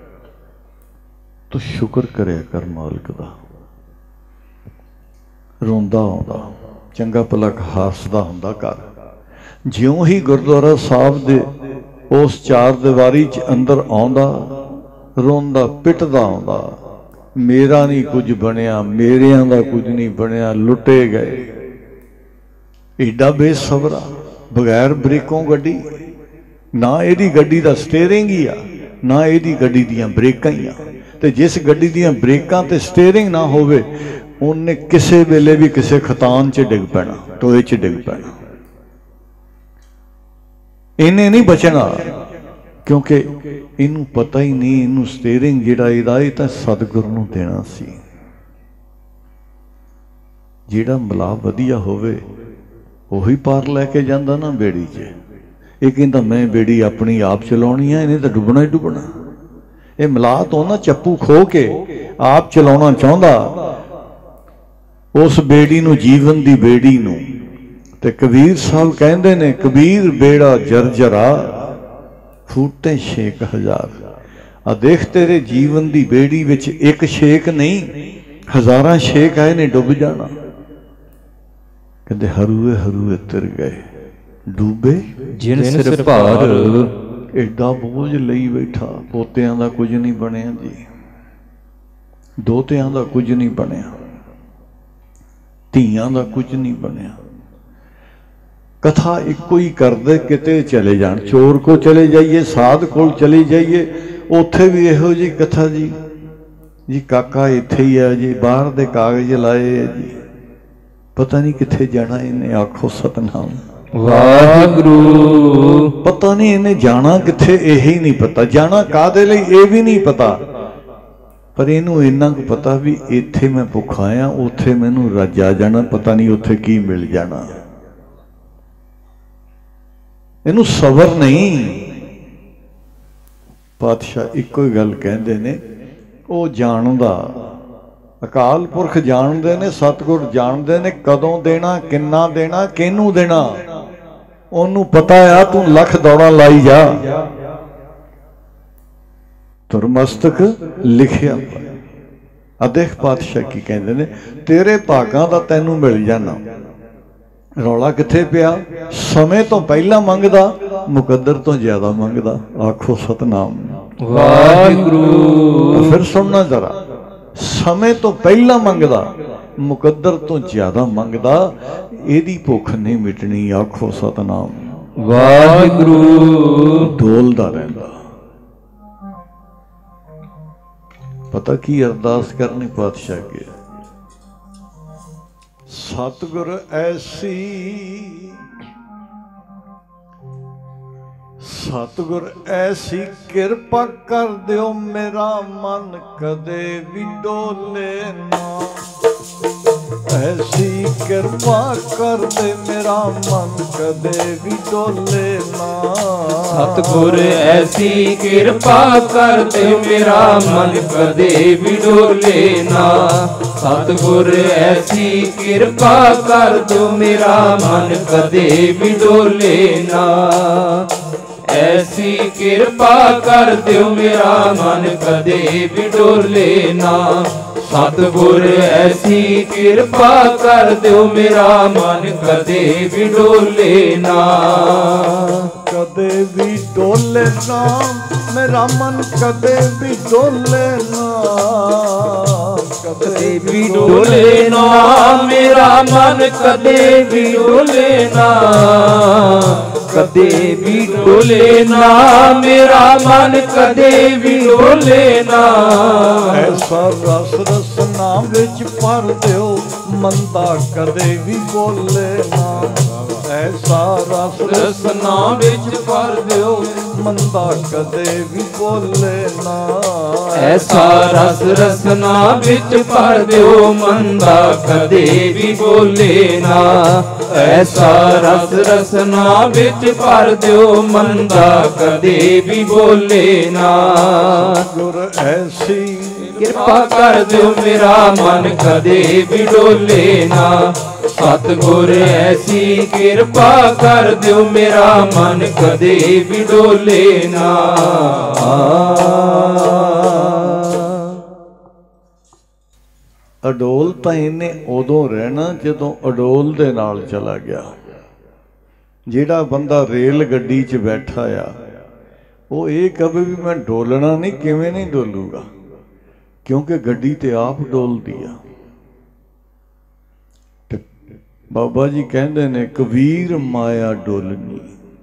तू शुक्र करया कर मालिक दा। रोंदा आउंदा चंगा भला हासदा हुंदा घर। ज्यों ही गुरुद्वारा साहब दे उस चार दीवारी च अंदर आउंदा, रोंदा पिटदा आउंदा, मेरा नहीं कुछ बनिया, मेरियां दा कुछ नहीं बनिया, लुटे गए। एडा बेसबरा, बगैर ब्रेकों गड्डी, ना इहदी गड्डी दा स्टेयरिंग ही आ, ना इहदी गड्डी दियां ब्रेकां ही आ। ते जिस गड्डी दियां ब्रेकां ते स्टेयरिंग ना होवे, उन्हें किसी वेले भी किसी खतान च डिग पैना, टोए च डिग पैना। इन्हें नहीं बचना, क्योंकि इनू पता ही नहीं, इनू स्टेयरिंग जिहड़ा इहदा इह तां सतगुर नूं देना सी। जिहड़ा मलाह वधिया होवे उही पार लैके जांदा ना बेड़ी च। ये कहंदा मैं बेड़ी अपनी आप चलाउणी है, इन्हें तो डुबना ही डुबना। ये मलाह तो ना चप्पू खो के आप चलाउणा चाहुंदा उस बेड़ी नूं, जीवन दी बेड़ी नूं। ते कबीर साहब कहंदे ने कबीर बेड़ा जरजरा फूटे 6000। आ देख तेरे जीवन दी बेड़ी विच एक छेक नहीं, हजारां छेक आए ने डुब जाना। कहते हरूले हरूले तिर गए, डूबे जिन सिर भार। एडा बोझ लई बैठा, पोतियां दा कुछ नहीं बनिया जी, दोतियां दा कुछ नहीं बनिया, धीआं दा कुछ नहीं बनिया। कथा इको ही करदे, किते चले जान, चोर को चले जाइए, साध को चले जाइए, उत्थे भी इहो जी कथा जी। जी काका इत्थे ही है जी, बाहर दे कागज लाए है जी, पता नहीं कित्थे जाना इन्हें। आखो सतनाम वाहिगुरू। पता नहीं इन्हें जाना कित्थे, यही नहीं पता। जाना कादे लई ये भी नहीं पता। ਪਰ ਇਹਨੂੰ ਇੰਨਾ ਕੁ ਪਤਾ ਵੀ ਇੱਥੇ ਮੈਂ ਭੁੱਖਾ ਆ, ਉੱਥੇ ਮੈਨੂੰ ਰੱਜ ਆ ਜਾਣਾ, ਪਤਾ ਨਹੀਂ ਉੱਥੇ ਕੀ ਮਿਲ ਜਾਣਾ। ਇਹਨੂੰ ਸਬਰ ਨਹੀਂ। ਪਾਤਸ਼ਾਹ ਇੱਕੋ ਹੀ ਗੱਲ ਕਹਿੰਦੇ ਨੇ, ਉਹ ਜਾਣਦਾ, ਅਕਾਲ ਪੁਰਖ ਜਾਣਦੇ ਨੇ, ਸਤਿਗੁਰ ਜਾਣਦੇ ਨੇ ਕਦੋਂ ਦੇਣਾ, ਕਿੰਨਾ ਦੇਣਾ, ਕਿਹਨੂੰ ਦੇਣਾ। ਉਹਨੂੰ ਪਤਾ ਆ ਤੂੰ ਲੱਖ ਦੌੜਾਂ ਲਾਈ ਜਾ, ਤੁਰਮਸਤਕ ਲਿਖਿਆ। ਅਦੇਖ ਪਾਤਸ਼ਾਹ ਕੀ ਕਹਿੰਦੇ ਨੇ, ਤੇਰੇ ਭਾਗਾਂ ਦਾ ਤੈਨੂੰ ਮਿਲ ਜਾਣਾ। ਰੌਲਾ ਕਿੱਥੇ ਪਿਆ? ਸਮੇਂ ਤੋਂ ਪਹਿਲਾਂ ਮੰਗਦਾ, ਮੁਕੱਦਰ ਤੋਂ ਜ਼ਿਆਦਾ ਮੰਗਦਾ। ਆਖੋ ਸਤਨਾਮ ਵਾਹਿਗੁਰੂ। ਫਿਰ ਸੁਣਨਾ ਜ਼ਰਾ, ਸਮੇਂ ਤੋਂ ਪਹਿਲਾਂ ਮੰਗਦਾ, ਮੁਕੱਦਰ ਤੋਂ ਜ਼ਿਆਦਾ ਮੰਗਦਾ, ਇਹਦੀ ਭੁੱਖ ਨਹੀਂ ਮਿਟਣੀ। ਆਖੋ ਸਤਨਾਮ ਵਾਹਿਗੁਰੂ। ਡੋਲਦਾ ਰਹਿੰਦਾ। ਪਤਾ ਕੀ ਅਰਦਾਸ ਕਰਨੀ ਪਾਤਸ਼ਾਹ ਕੀ? ਸਤਿਗੁਰ ਐਸੀ, ਸਤਿਗੁਰ ਐਸੀ ਕਿਰਪਾ ਕਰ ਦਿਓ, ਮੇਰਾ ਮਨ ਕਦੇ ਵੀ ਡੋਲੇ ਨਾ। ਐਸੀ ਕਿਰਪਾ ਕਰ ਦੇ, ਮੇਰਾ ਮਨ ਕਦੇ ਵੀ ਡੋਲੇ ਨਾ। ਸਤਿਗੁਰ ਐਸੀ ਕਿਰਪਾ ਕਰ ਦੇ, ਮੇਰਾ ਮਨ ਕਦੇ ਵੀ ਡੋਲੇ ਨਾ। ਸਤਿਗੁਰ ਐਸੀ ਕਿਰਪਾ ਕਰ ਦਿਓ, ਮੇਰਾ ਮਨ ਕਦੇ ਵੀ ਡੋਲੇ ਨਾ। ਐਸੀ ਕਿਰਪਾ ਕਰ ਦਿਓ, ਮੇਰਾ ਮਨ ਕਦੇ ਵੀ ਡੋਲੇ ਨਾ। ਸਤਿਗੁਰ ਐਸੀ ਕਿਰਪਾ ਕਰ ਦਿਓ, ਮੇਰਾ ਮਨ ਕਦੇ ਵੀ ਡੋਲੇ ਨਾ। ਕਦੇ ਵੀ ਡੋਲੇ ਨਾ, ਮੇਰਾ ਮਨ ਕਦੇ ਵੀ ਡੋਲੇ ਨਾ। ਕਦੇ ਵੀ ਡੋਲੇ ਨਾ, ਮੇਰਾ ਮਨ ਕਦੇ ਵੀ ਡੋਲੇ ਨਾ। ਕਦੇ ਵੀ ਡੋਲੇ ਨਾ, ਮੇਰਾ ਮਨ ਕਦੇ ਵੀ ਡੋਲੇ ਨਾ। ਐਸਾ ਰਸ ਰਸਨਾ ਵਿੱਚ ਭਰ ਦਿਓ, ਮੰਦਾ ਕਦੇ ਵੀ ਬੋਲੇ ਨਾ। ਐਸਾ ਰਸ ਰਸਨਾ ਵਿੱਚ ਭਰ ਦਿਓ, ਮੰਦਾ ਕਦੇ ਵੀ ਬੋਲੇ ਨਾ। ਐਸਾ ਰਸ ਰਸਨਾ ਵਿੱਚ ਭਰ ਦਿਓ, ਮੰਦਾ ਕਦੇ ਵੀ ਬੋਲੇ ਨਾ। ਐਸਾ ਰਸ ਰਸਨਾ ਵਿੱਚ ਭਰ ਦਿਓ, ਮੰਦਾ ਕਦੇ ਵੀ ਬੋਲੇ ਨਾ। ਗੁਰ ਐਸੀ ਕਿਰਪਾ ਕਰ ਦਿਓ, ਮੇਰਾ ਮਨ ਕਦੇ ਵੀ ਡੋਲੇ ਨਾ। ਸਤਿਗੁਰ ਐਸੀ ਕਿਰਪਾ ਕਰ ਦਿਓ, ਮੇਰਾ ਮਨ ਕਦੇ ਵੀ ਡੋਲੇ ਨਾ। ਅਡੋਲ ਤਾਂ ਇਹਨੇ ਉਦੋਂ ਰਹਿਣਾ ਜਦੋਂ ਅਡੋਲ ਦੇ ਨਾਲ ਚਲਾ ਗਿਆ। ਜਿਹੜਾ ਬੰਦਾ ਰੇਲ ਗੱਡੀ 'ਚ ਬੈਠਾ ਆ, ਉਹ ਇਹ ਕਹੇ ਵੀ ਮੈਂ ਡੋਲਣਾ ਨਹੀਂ, ਕਿਵੇਂ ਨਹੀਂ ਡੋਲੂਗਾ? ਕਿਉਂਕਿ ਗੱਡੀ ਤੇ ਆਪ ਡੋਲਦੀ ਆ। ਤੇ ਬਾਬਾ ਜੀ ਕਹਿੰਦੇ ਨੇ, ਕਬੀਰ ਮਾਇਆ ਡੋਲਣੀ।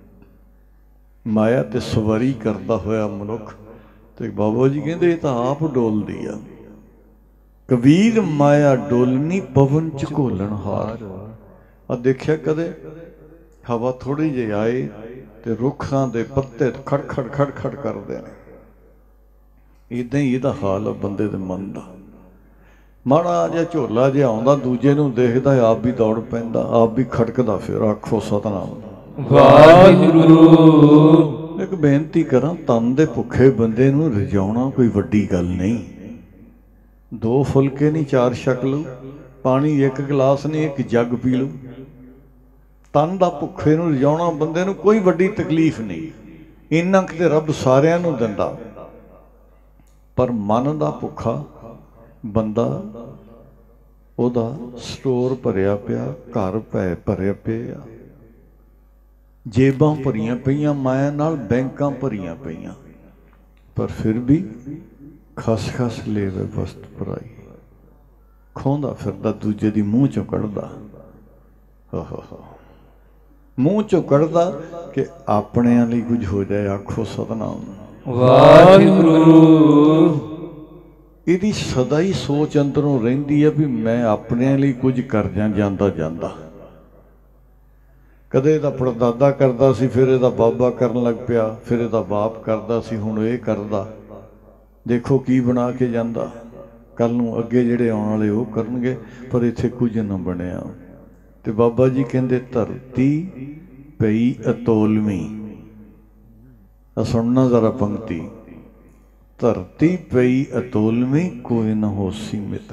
ਮਾਇਆ ਤੇ ਸਵਾਰੀ ਕਰਦਾ ਹੋਇਆ ਮਨੁੱਖ, ਤੇ ਬਾਬਾ ਜੀ ਕਹਿੰਦੇ ਇਹ ਤਾਂ ਆਪ ਡੋਲਦੀ ਆ। ਕਬੀਰ ਮਾਇਆ ਡੋਲਣੀ, ਪਵਨ ਚ ਘੋਲਣ ਹਾਰ। ਆ ਦੇਖਿਆ ਕਦੇ ਹਵਾ ਥੋੜੀ ਜਿਹੀ ਆਏ ਤੇ ਰੁੱਖਾਂ ਦੇ ਪੱਤੇ ਖੜ ਖੜ ਖੜ ਖੜ ਕਰਦੇ ਨੇ। ਇਦਾਂ ਹੀ ਇਹਦਾ ਹਾਲ ਆ ਬੰਦੇ ਦੇ ਮਨ ਦਾ। ਮਾੜਾ ਜਿਹਾ ਝੋਲਾ ਜਿਹਾ ਆਉਂਦਾ, ਦੂਜੇ ਨੂੰ ਦੇਖਦਾ ਆਪ ਵੀ ਦੌੜ ਪੈਂਦਾ, ਆਪ ਵੀ ਖੜਕਦਾ। ਫਿਰ ਆਖੋ ਸਤਨਾਮ ਵਾਹਿਗੁਰੂ। ਇੱਕ ਬੇਨਤੀ ਕਰਾਂ, ਤਨ ਦੇ ਭੁੱਖੇ ਬੰਦੇ ਨੂੰ ਰਜਾਉਣਾ ਕੋਈ ਵੱਡੀ ਗੱਲ ਨਹੀਂ। 2 ਫੁਲਕੇ ਨਹੀਂ, 4 ਛਕ ਲਓ। ਪਾਣੀ 1 ਗਲਾਸ ਨਹੀਂ, 1 ਜੱਗ ਪੀ ਲਓ। ਤਨ ਦਾ ਭੁੱਖੇ ਨੂੰ ਰਜਾਉਣਾ ਬੰਦੇ ਨੂੰ ਕੋਈ ਵੱਡੀ ਤਕਲੀਫ ਨਹੀਂ। ਇੰਨਾ ਕਿਤੇ ਰੱਬ ਸਾਰਿਆਂ ਨੂੰ ਦਿੰਦਾ। ਪਰ ਮਨ ਦਾ ਭੁੱਖਾ ਬੰਦਾ, ਉਹਦਾ ਸਟੋਰ ਭਰਿਆ ਪਿਆ, ਘਰ ਭਰਿਆ ਪਿਆ, ਜੇਬਾਂ ਭਰੀਆਂ ਪਈਆਂ ਮਾਇਆ ਨਾਲ, ਬੈਂਕਾਂ ਭਰੀਆਂ ਪਈਆਂ, ਪਰ ਫਿਰ ਵੀ ਖਸ ਖਸ ਲੇਵੇ ਵਸਤ ਪਰਾਈ। ਖੋਂਦਾ ਫਿਰਦਾ, ਦੂਜੇ ਦੀ ਮੂੰਹ ਚੋਂ ਕੱਢਦਾ। ਮੂੰਹ ਚੋਂ ਕੱਢਦਾ ਕਿ ਆਪਣਿਆਂ ਲਈ ਕੁਝ ਹੋ ਜਾਏ। ਆਖੋ ਸਤਨਾਮ ਵਾਹਿਗੁਰੂ। ਇਹਦੀ ਸਦਾ ਹੀ ਸੋਚ ਅੰਦਰੋਂ ਰਹਿੰਦੀ ਹੈ ਵੀ ਮੈਂ ਆਪਣਿਆਂ ਲਈ ਕੁਝ ਕਰ ਜਾਂਦਾ ਜਾਂਦਾ। ਕਦੇ ਇਹਦਾ ਪੜਦਾਦਾ ਕਰਦਾ ਸੀ, ਫਿਰ ਇਹਦਾ ਬਾਬਾ ਕਰਨ ਲੱਗ ਪਿਆ, ਫਿਰ ਇਹਦਾ ਬਾਪ ਕਰਦਾ ਸੀ, ਹੁਣ ਇਹ ਕਰਦਾ। ਦੇਖੋ ਕੀ ਬਣਾ ਕੇ ਜਾਂਦਾ। ਕੱਲ ਨੂੰ ਅੱਗੇ ਜਿਹੜੇ ਆਉਣ ਵਾਲੇ ਉਹ ਕਰਨਗੇ, ਪਰ ਇੱਥੇ ਕੁਝ ਨਾ ਬਣਿਆ। ਤੇ ਬਾਬਾ ਜੀ ਕਹਿੰਦੇ ਧਰਤੀ ਪਈ ਅਤੋਲਵੀਂ। ਸੁਣਨਾ ਜ਼ਰਾ ਪੰਕਤੀ, ਧਰਤੀ ਪਈ ਅਤੋਲਵੀਂ ਕੋਈ ਨਾ ਹੋ ਸੀਮਿਤ।